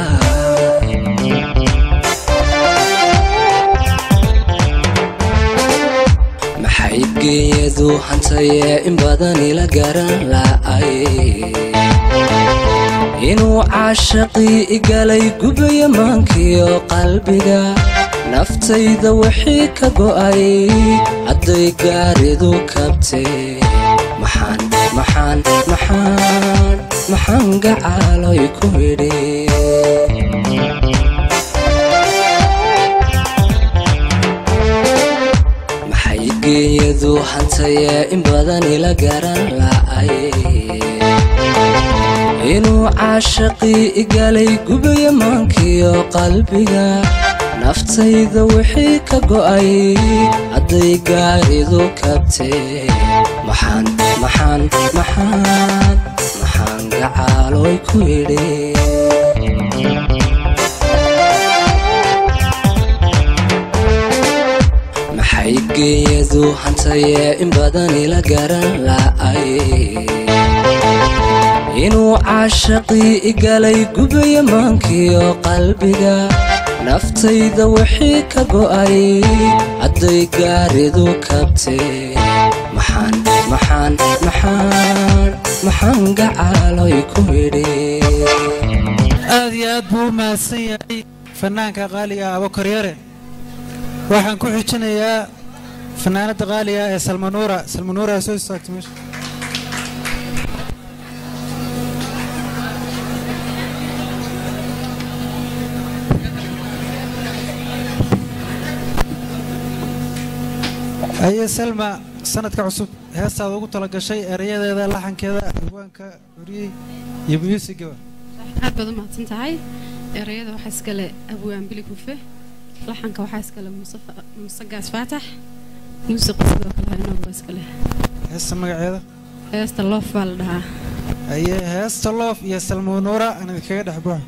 maxay geeyadu hantaye in badan ila garan la'ay inuu caashaqii igalay gubaya maankiyo qalbiga naftayda wixii ka go'ay hadday gaaridu kabtee maxaan maxaan maxaan maxaan gacaaloy ku idhi maxay geeyadu hantayee in badan ila garan la'ay inuu caashaqii igalay gubaya maankiyo qalbiga naftayda wixii ka go'ay hadday gaaridu kabtee maxaan maxaan maxaan maxaan gacaaloy ku idhi maxay geeyadu hantayee in badan ila garan la'ay inuu caashaqii igalay gubaya maankiyo qalbiga naftayda wixii ka go'ay hadday gaaridu kabtee maxaan maxaan maxaan maxaan gacaaloy ku idhi aad iyo aad buu u mahadsan yahay fanaanka qaaliga Abubakar Yare waxaan ku xijinayaa fanaanada qaaliga ee Salmanuura Salmanuura soo istaagtay meesha أي سلمى سنة كعصب هسه أقول طلق شيء أريد هذا لحن كذا أبوان كوري يبيوسي جوا. هذا ما تنتهي أريد وحس كله أبوان بلي كوفة لحن كوحس كله مصفى مصقع فاتح موسيقى صدق كلها أنا بس كله. هسه ما هذا. هسه الله فالها. أي هسه الله يا سلمى ونورا أنا كذا أحبها.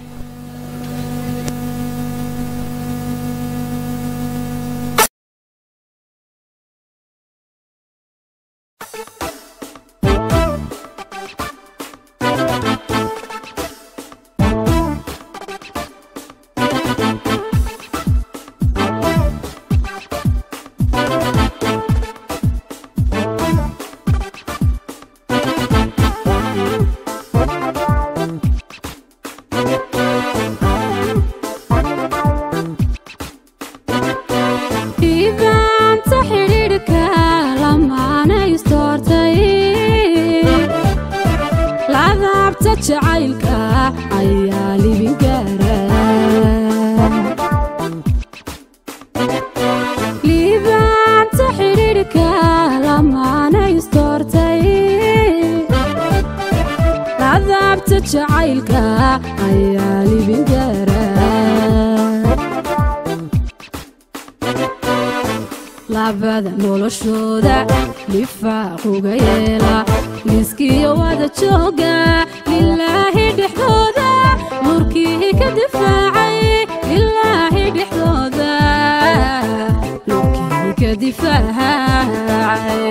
labada noloshooda lifaaqoga yeela miskiyo wada jooga lilaahi dhexdooda nurkii ka difaacay lilaahi dhexdooda nurkii ka difaacay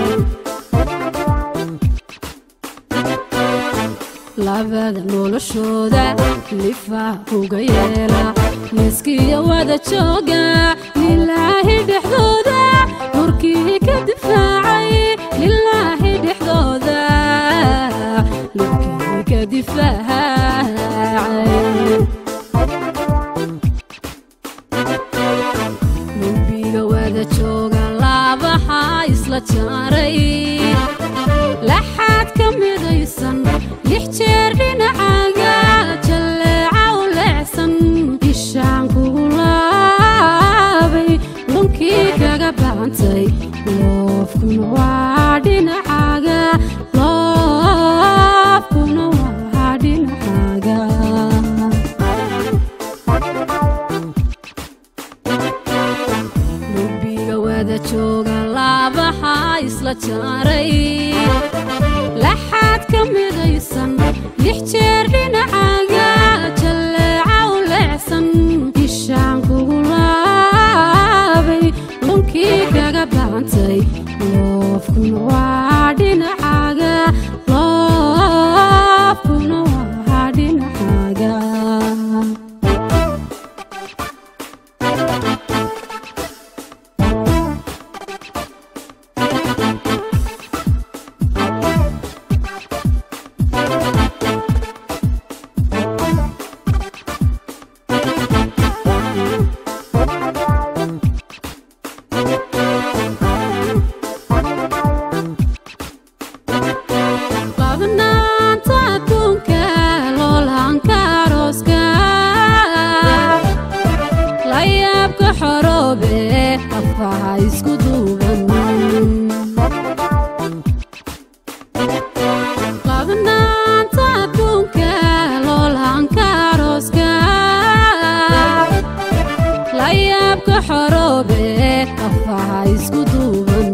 labada noloshooda lifaaqoga yeela miskiyo wada jooga lilaahi dhexdooda nurkii ka difaacay lilaahi dhexdooda nurkii ka difaacay nurbiga wada jooga laabaha isla jaaray laxaad ka midaysan lix jeer dhinacaaga jalleeca u leecsan ishaan kugu laabay lunkii kaga bacantay loofkuna waa dhinacaaga loofkuna waa dhinacaaga nurbiga wada jooga laabaha isla jaaray laxaad ka midaysan lix jeer dhinacaaga jalleeca u leecsan ishaan kugu laabay lunkii kaga bacantay loofkuna waa dhinacaaga loofkuna waa dhinacaaga xoroobe afaha isku duuban labnaanta adduunka loolaanka arooska layaabka xoroobe afaha isku duuban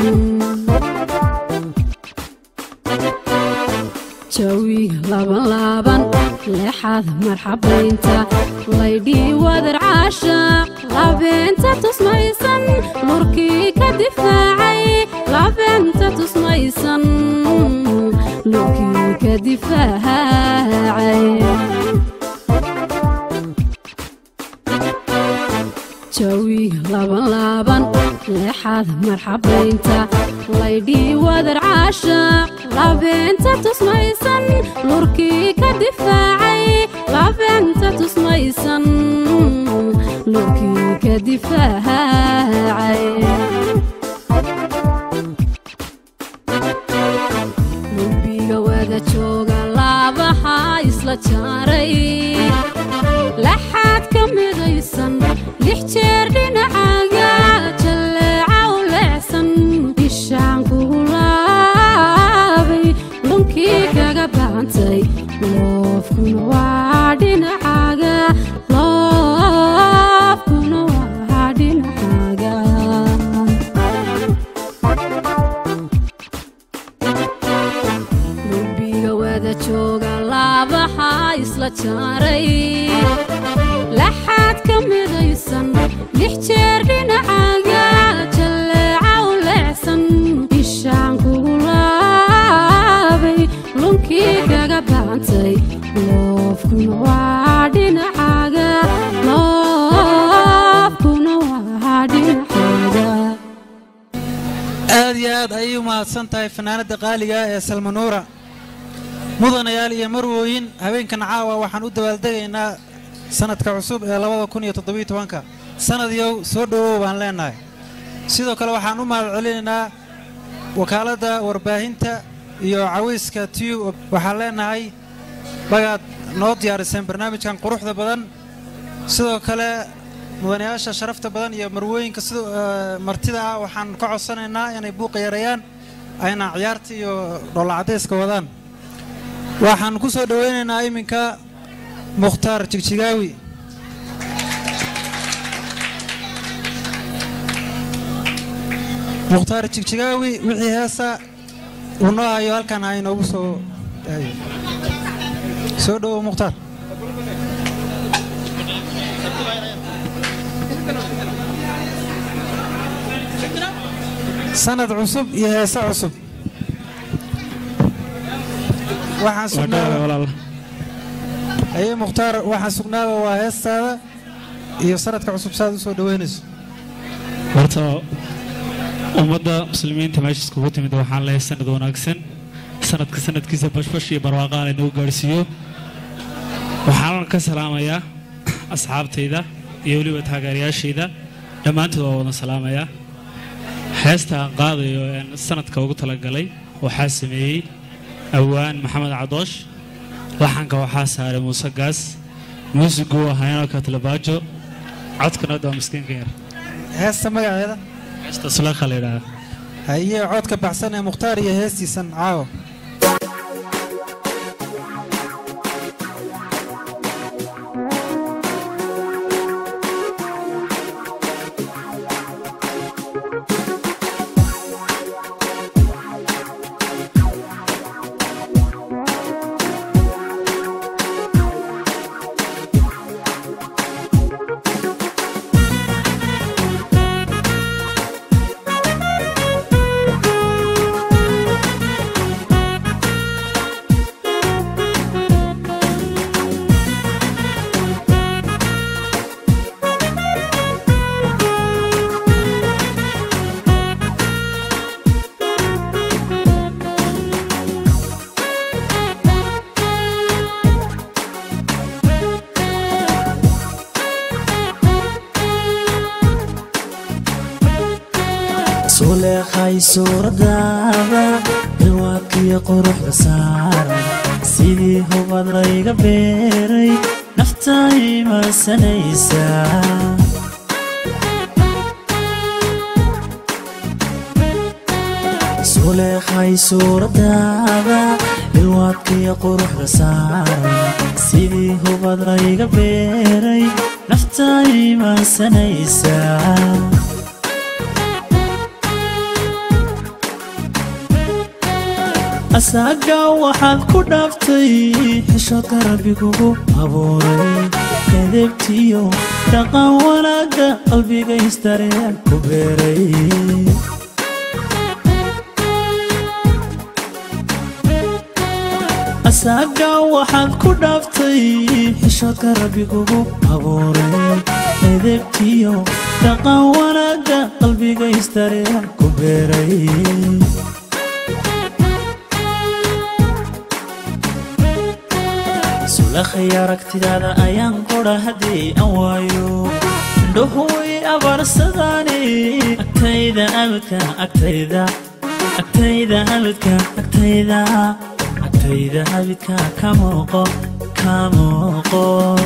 jawiga laban laaban leexada marxabaynta laydhii wadar caashaaq labeenta tusmaysan lurkii ka difaacay labeenta tusmaysan lurkii ka difaacay jawiga laban laaban leexada marxabaynta laydhii wadar caashaaq labeenta tusmaysan lurkii ka difaacay labeenta tusmaysan lurkii ka difaacay lubiga wada jooga laabaha isla jaaray laxaad ka midaysan lix jeer dhinacaaga jalleeca u leecsan ishaan kugu laabay lunkii kaga baantay loofkuna waa dhinacaaga loofkuna waa dhinacaaga lubiga wada jooga laabaha isla jaaray laxaad ka midaysan lix jeer dhinacaaga jalleeca u leecsan ishaan kugu laabay lunkii kaga baantay loofkuna waa dhinacaaga loofkuna waa dhinacaaga aad iyo aad ayay u mahadsan tahay fanaanada qaaliga ee salmanuura mudanayaal iyo marwooyin habeenkan caawa waxaan u dabaaldegaynaa sanadka cusub ee labada kun iyo toddobiyo tobanka sanadyow soo dhowow baan leenahay sidoo kale waxaan u mahad celinaynaa wakaaladda warbaahinta iyo cawayska tube waxaan leenahay bagaad noo diyaariseen barnaamijkan quruxda badan sidoo kale mudanayaasha sharafta badan iyo marwooyinka sida martida ah waxaan ka codsanaynaa inay buuqa yareeyaan ayna ciyaarta iyo dhoolacadayska wadaan waxaan ku soo dhowaynaynaa iminka mukhtaar jigjigaawi mukhtaar jigjigaawi wixii heesa uu noo hayo halkan ha inoogu soo daayo soo dhowow mukhtaar sanad cusub iyo heese cusub waxaan sugnaada aye mukhtaar waxaan sugnaada waa heestaada iyo sanadka cusub saad u soo dhaweynayso horta ummadda muslimiinta meesha iskugu timid waxaan leeyahay sanad wanaagsan sanadka sanadkiisa bashbash iyo barwaaqaan inagu gaarsiiyo waxaan ka salaamayaa asxaabtayda iyo weliba taageerayaashayda dhammaantood waa wada salaamayaa heesta aan qaadayo een sanadka ugu talagalay waxaa sameeyey awaan maxamed cadoosh laxanka waxaa saaray muuse gaas muusigu ahaynoo katlabaajo codkana waa miskiinka yar heesta magaceeda heesta sulakha la yidhaahda haye codka baxsan ee mukhtaar iyo heestiisan caawa suleekhay suuradaada ilwaadkiyo quruxda saaran sidii hubad layga beeray nafta imaansanaysaa suuradaada ilwaadkiyo quruxda saaran sidii hubad layga beeray nafta imaansanaysa asaga waxaad ku dhaaftay xishoodka rabbigugu abuuray kadebtiyo dhaqan wanaaga qalbiga istareen ku beeray asaga waxaad ku dhaaftay xishoodka rabbigugu abuuray kadebtiyo dhaqan wanaaga qalbiga istareen ku beeray sulakhay aragtidaada ayaan qora haddii aan waayo indhahuway abaarsadani agtayda abidka agtayda agtayda abidka agtayda agtayda abidka ka muuqo ka muuqo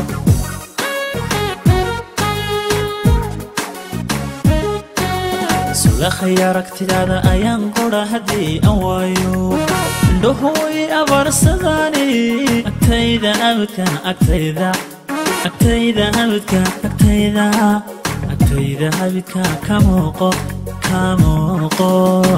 sulakhay aragtidaada ayaan qora haddii aan waayo indhahuway abaarsadani agtayda abidka agtayda agtayda abidka agtayda agtayda abidka ka muuqo ka muuqo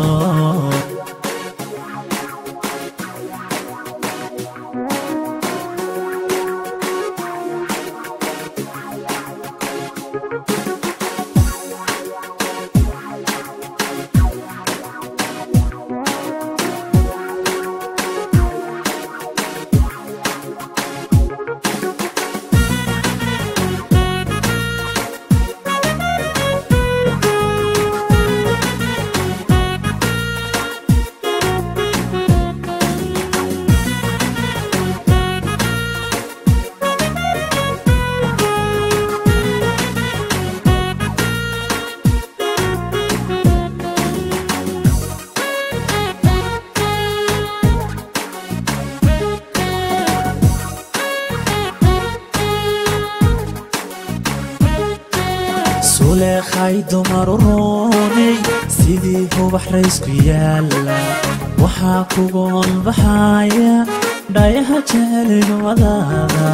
suleekhay dumar u roonay sidii hubax raysku yaalla waxaa kugu onbaxaya dhayaha jecelnimadaada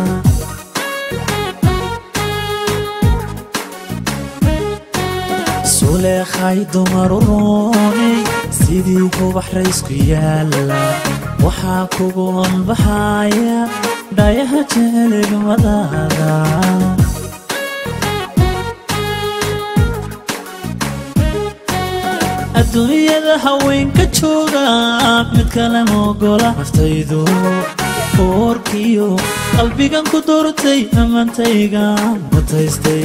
suleekhay dumar u roonay sidii hubax raysku yaalla waxaa kugu onbaxaya dhayaha jecelnimadaada adduunyada haweenka jooga mid kale moogola naftaydu uurkiyo qalbigan ku doortay ammaantaygan mutaystay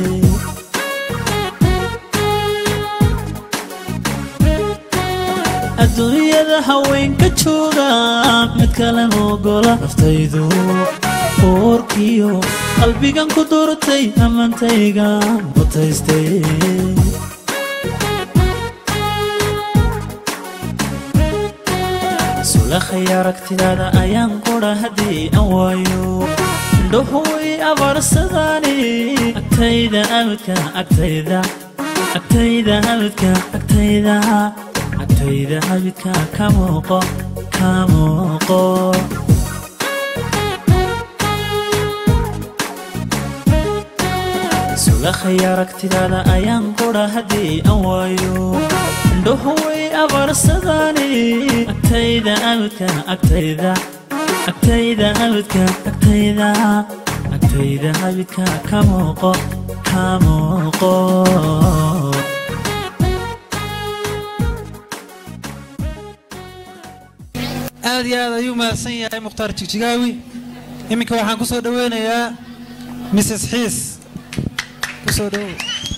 adduunyada haweenka jooga mid kale moogola naftaydu uurkiyo qalbigan ku doortay ammaantaygan mutaystay sulakhay aragtidaada ayaan qora haddii aan waayo indhahuway abaarsadani agtayda abidka agtayda agtayda abidka agtayda agtayda abidka ka muuqo ka muuqo sulakhay aragtidaada ayaan qora haddii aan waayo indhahuway abaarsadani agtayda abidka agtayda agtayda abidka agtayda agtayda abidka ka muuqo ka muuqo aad iyo aad ayuu mahadsan yahay mukhtaar jigjigaawi iminka waxaan ku soo dhaweynayaa misses xiis ku soo dhawow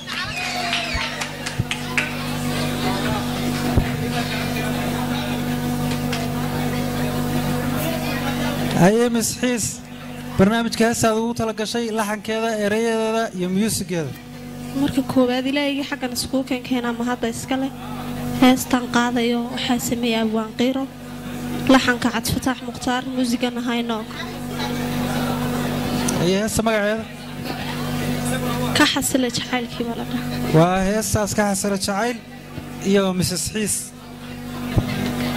haye miss xiis barnaamijka heesaad ugu tala gashay laxankeeda erayadeeda iyo muusigeeda marka koowaad ilaahayga xaggan iskugu keenkeenaa mahadda iska leh heestan qaadayo waxaa sameeyey abwaan qiiro laxanka cabdifataax mukhtaar muusigana haynoog haye heesta magaceeda ka xasila jacaylkii baladha waa heestaas ka xasila jacayl iyo misses xiis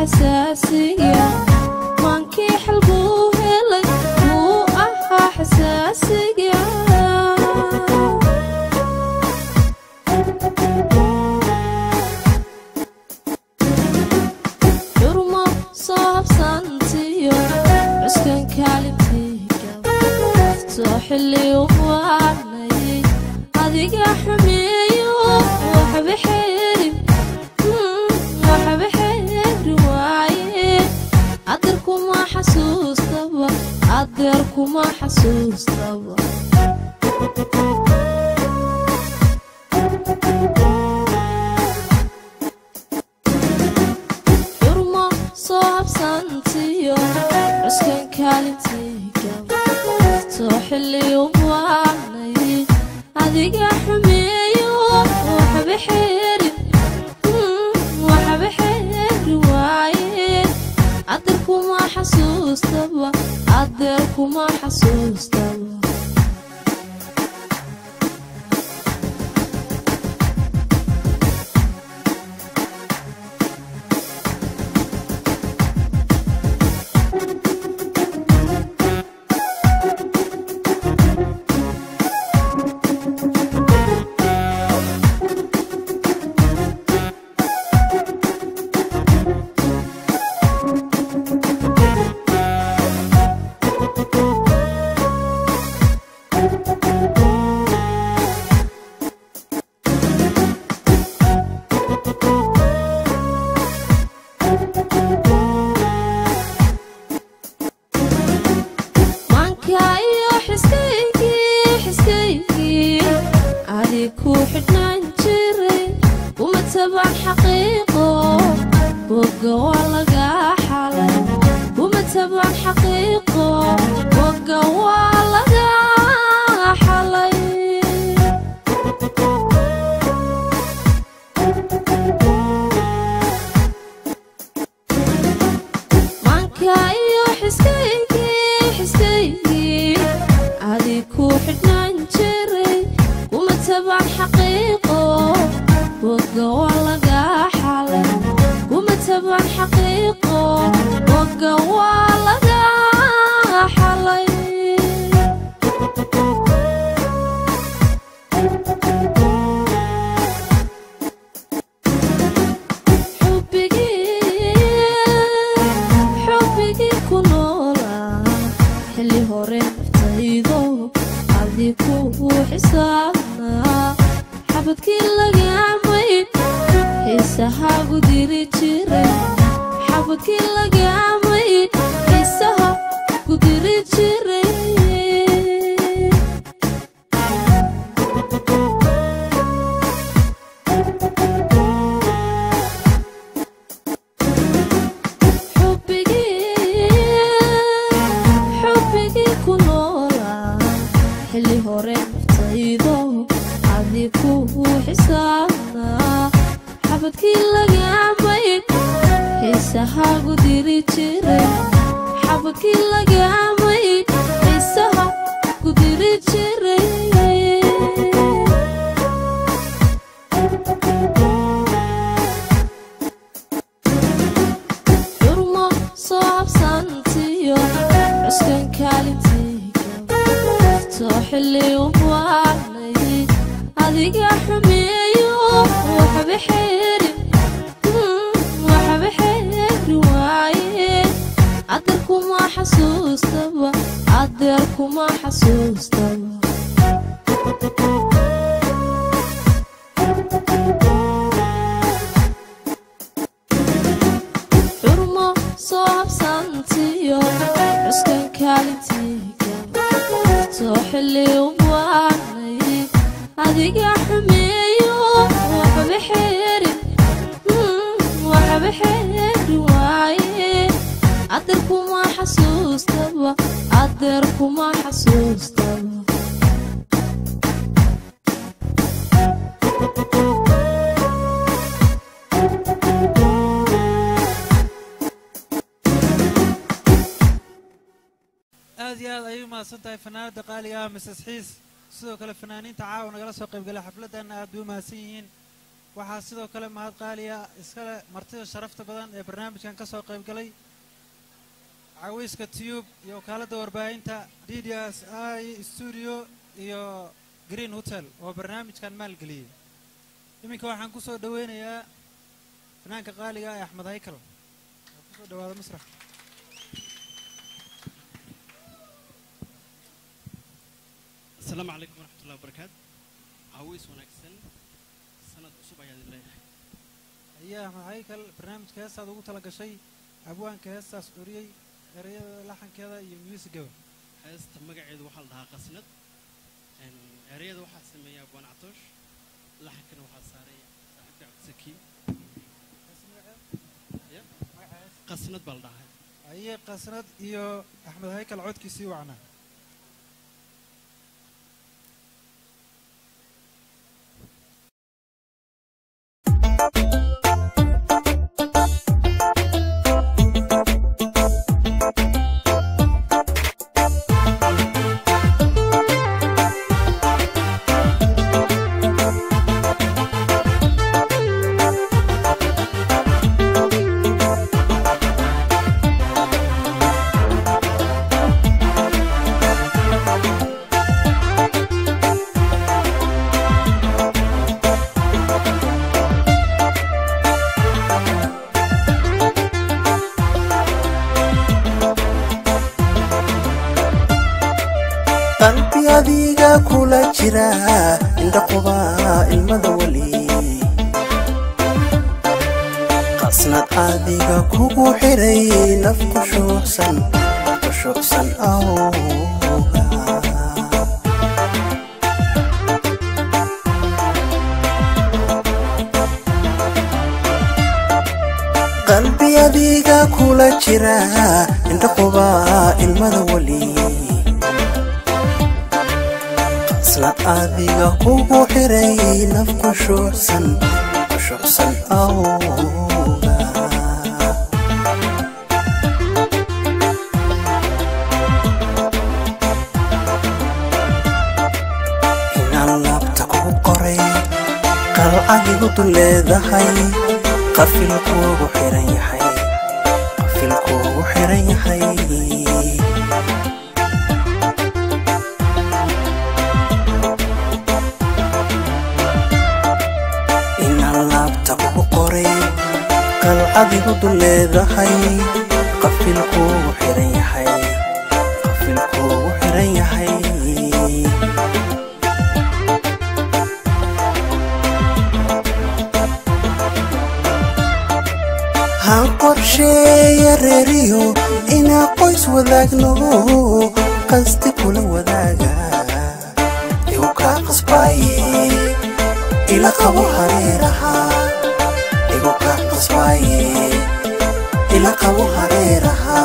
حساسية مانكي حلبو هلي مو أها حساسية يرمى صاب سنتيو عسكن كالتيكا فتوح اللي وفواني هذيك حميو وحبي حيري وحبي حيري واي أدركم ما حسوس طبا أدركم ما حسوس طبا يرمى صاب سنتيو عسكن كالتيكا فتوح اللي وفواني هذيك حميو وحبي حيري وحبي حيري واي أدركم ما حسوس طبا أدركم ما حسوس طبا aad iyo aad ayay u mahadsan tahay fanaanada qaaliga Misses Xiis sidoo kale fanaaniinta caawa nagala soo qayb galay xafladan aad u mahadsan yihiin waxaa sidoo kale mahad qaaliya iskale martida sharafta badan ee barnaamijkan ka soo qayb galay caweyska tube iyo wakaaladda warbaahinta D D S I studio iyo Green Hotel oo barnaamijkan maalgeliyay iminka waxaan ku soo dhaweynayaa fanaanka qaaliga ah Axmed Haykal ku soo dhawaada masrax السلام عليكم ورحمة الله وبركاته عويس ونكسن سنة عصوب أياد الله أيه أحمد هيكل برنامج كهسة دوغو تلقى شيء أبوان كهسة سوري أريد لحن كذا يميوسي جو هسه مقعد وحل لها قسند أريد واحد سميه أبوان عطوش لحن كنا واحد ساري صاحب عبد سكي قسند بلدها أيه قسند إيو أحمد هيكل عود كيسي وعنا عند قضاء المذولي قصنت عاديك كوكو حري نفق شوحسن وشوحسن أوغا قلبي يديك كولا جرا عند قضاء المذولي قصنت عاديك كوكو حري نفق شوحسن وشوحسن أوغا qalbigu duleedahay qafilkoogu xiran yahay qafilkoogu xiran yahay inaan laabta kugu qoray qalbigu duleedahay qafilkoogu xiran yahay qafilkoogu xiran yahay qorsheeya reeriyo inaa qoys wadaagno qasti kula wadaaga igu kaa qasbaaye ila qabo hareeraha igu kaa qasbaaye ila qabo hareeraha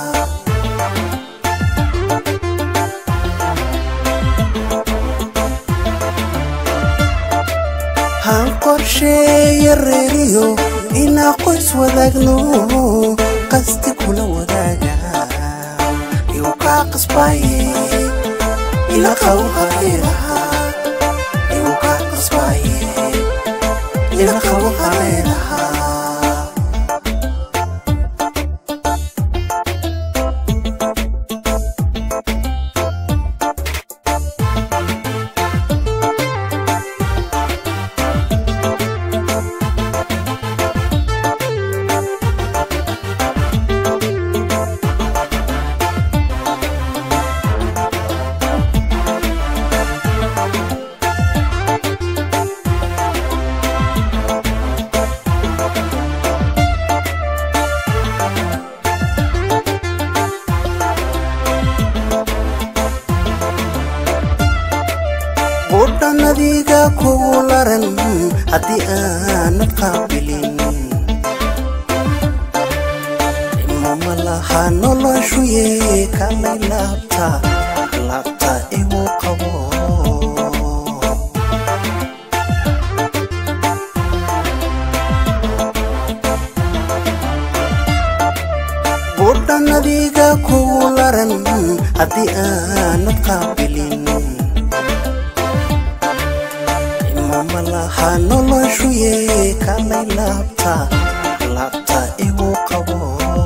haan qorsheeya reeriyo inaa qoys wadaagno qasti kula wadaaga igu kaa qasbaaye ila qabo hareeraha igu kaa qasbaaye ila qabo hareeraha nadiga kugu laran haddii aanad qaabilin imama laha noloshuye kalay laabta laabta igu qabo budha nadiga kugu laran haddii aanad qaabilin malaha noloshuye kalay laabta laabta igu qabo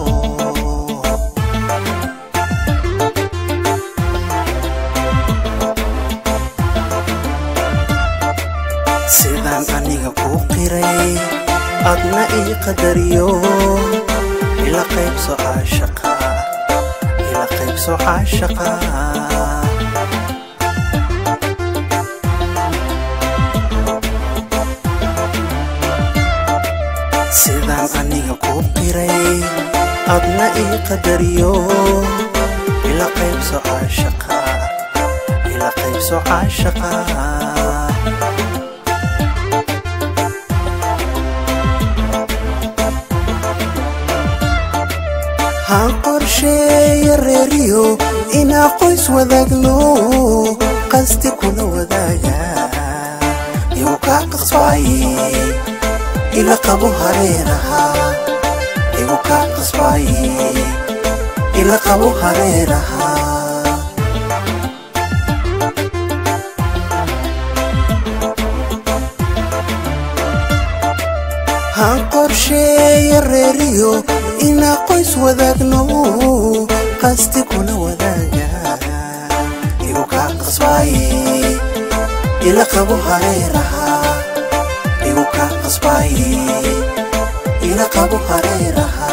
sidaan aniga ku qiray adna ii qadariyo ila qaybso caashaqa ila qaybso caashaqa sidaan aniga ku qiray adna ii qadariyo ila qaybso caashaqa ila qaybso caashaqa haan qorsheeya reeriyo inaa qoys wadaagno qasti kula wadaaga igu kaa qasbaaye ila qabo hareeraha igu kaa qasbaaye ila qabo hareeraha haan qorsheeya reeriyo inaa qoys wadaagno qasti kula wadaaga igu kaa qasbaaye ila qabo hareeraha igu kaa qasbaaye ila qabo hareeraha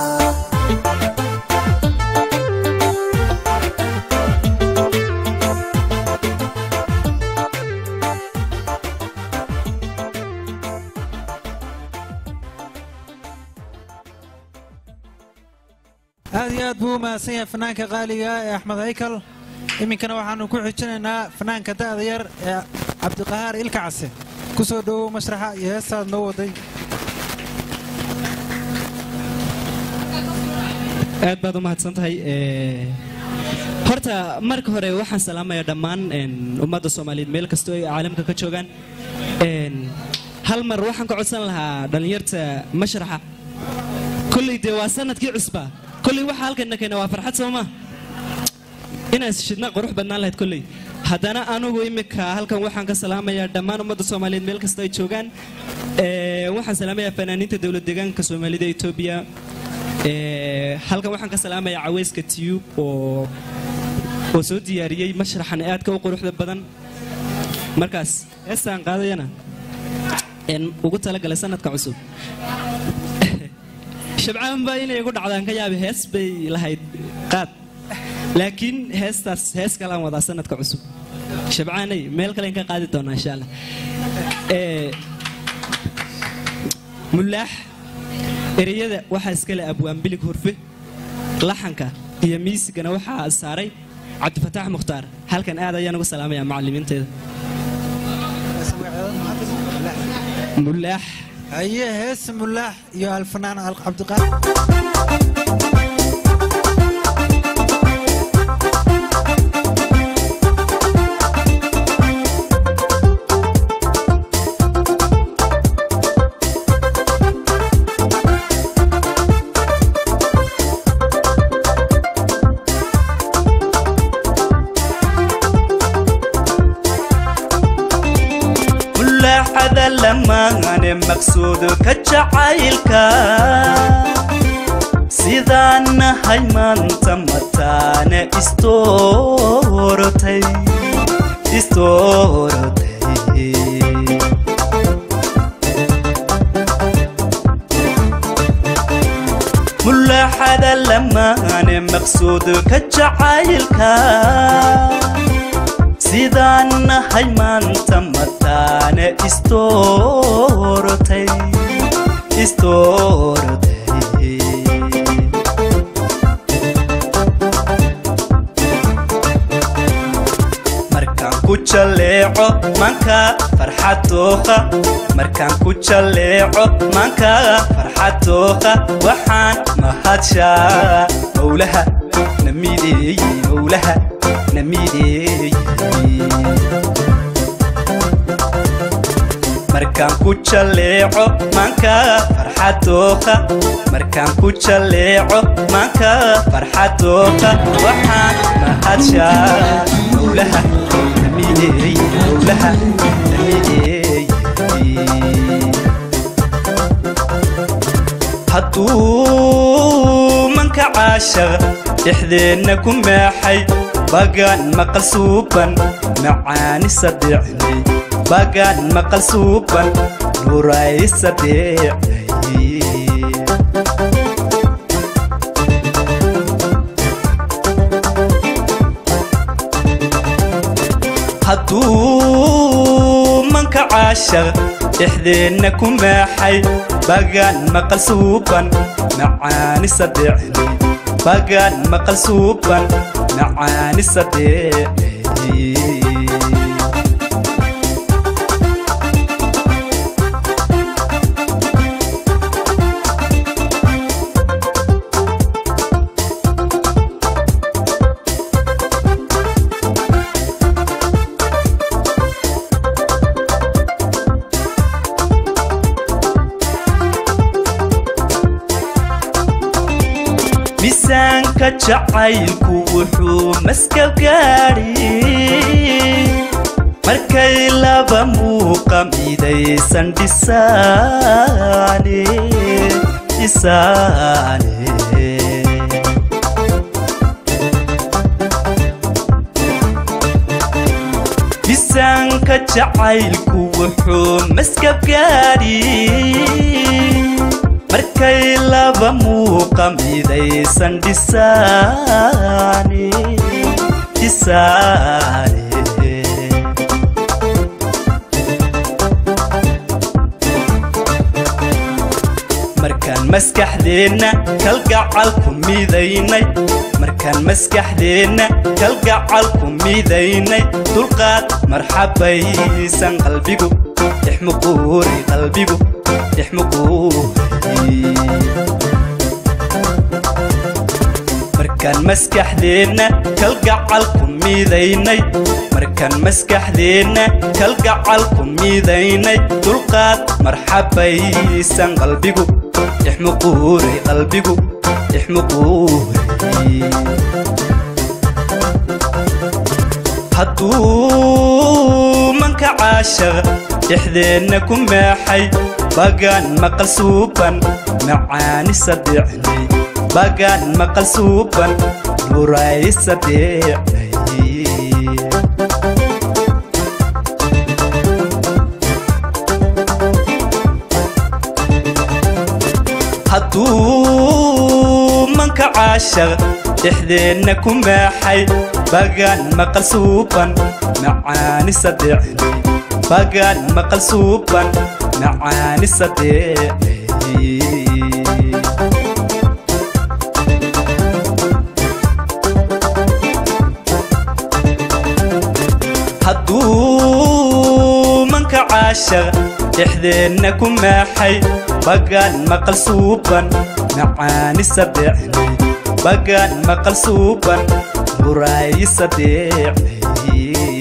هذه أدبو ما سيا فنانك غالية أحمد هيكل يمكن وحنا نكون حجنا فنانك داير عبد القهار الكعسي كسودو مشرحة يسا نودي aad baad u mahadsantahay ee horta marka hore waxaan salaamayaa dhammaan een ummadda Soomaaliyeed meel kasta oo caalamka ka joogan een hal mar waxaan ka codsan lahaa dhalinyarta mashraxa kulli de waa sanadkii cusba kulli waxa halkan keenay waa farxad Soomaa inaas shidna qurux badnaan lahayd kulli haddana anigu imika halkan waxaan ka salaamayaa dhammaan ummadda Soomaaliyeed meel kasta ay joogaan ee waxaan salaamayaa fanaaniinta dawlad deegaanka Soomaalida Itoobiya ee halkan waxaan ka salaamayaa Caweyska Tube oo oo soo diyaariyay mashraxan aad ka quruxda badan markaas heestaan qaadayana in ugu talagalay sanadka cusub shabcaan baa inay ugu dhacdaan ka yaab hees bay lahayd qaad laakiin heestaas hees kale aan wada sanadka cusub shabcaanay meel kale ka qaadi doonaa insha Allah ee mulaax ereyada waxa iskale abwaan bilig hurfe laxanka iyo miisigana waxa saaray Cabdi Fataax Mukhtaar halkan aad ayaan ugu salaamayaa macallimiinteeda mulaax aye hees mulaax iyo alfanaan Cabdi Qaadir لما أنا مقصود كجعايلك سيدان هاي من تمتانا استورتي استورتي ملا حدا لما أنا مقصود كجعايلك سيدان هاي من تمتانا استورتي استورتي مركان كوتشاليعو مانكا فرحتوخا مركان كوتشاليعو مانكا فرحتوخا وحان مهاتشا مولها نميدي مولها نميدي مركان كوتشاليعو مانكا فرحتوخا مركان كوتشاليعو مانكا فرحتوخا وحان مهاتشا مولها نميدي مولها نميدي hadduu manka caashaq dhexdeenna ku meexay bagaan maqal suuban macaani sadeecnay bagaan maqal suuban nuuray sadeecnay hadduu manka caashaq dhexdeenna ku meexay bagaan maqal suuban macaani sadeecnay bagaan maqal suuban macaani sadeecnay miisaanka jacaylku wuxuu maskab gaadhi markay laba muuqa midaysan dhisaane dhisaane miisaanka jacaylku wuxuu maskab gaadhi markay laba muuqa midaysan dhisaane dhisaane markaan maskaxdeenna kalgacal ku midaynay markaan maskaxdeenna kalgacal ku midaynay dulqaad marxabaysan qalbigu ixmuquuri qalbigu ixmuquuri markaan maskaxdeenna kalgacal ku midaynay markaan maskaxdeenna kalgacal ku midaynay dulqaad marxabaysan qalbigu ixmuquuri qalbigu ixmuquuri hadduu manka caashaq dhexdeenna ku meexay bagaan maqal suuban macaani sadeecnay bagaan maqal suuban nuuray sadeecnay hadduu manka caashaq dhexdeenna ku meexay bagaan maqal suuban macaani sadeecnay bagaan maqal suuban macaani sadeecnay hadduu manka caashaq dhexdeenna ku meexay bagaan maqal suuban macaani sadeecnay bagaan maqal suuban nuuray sadeecnay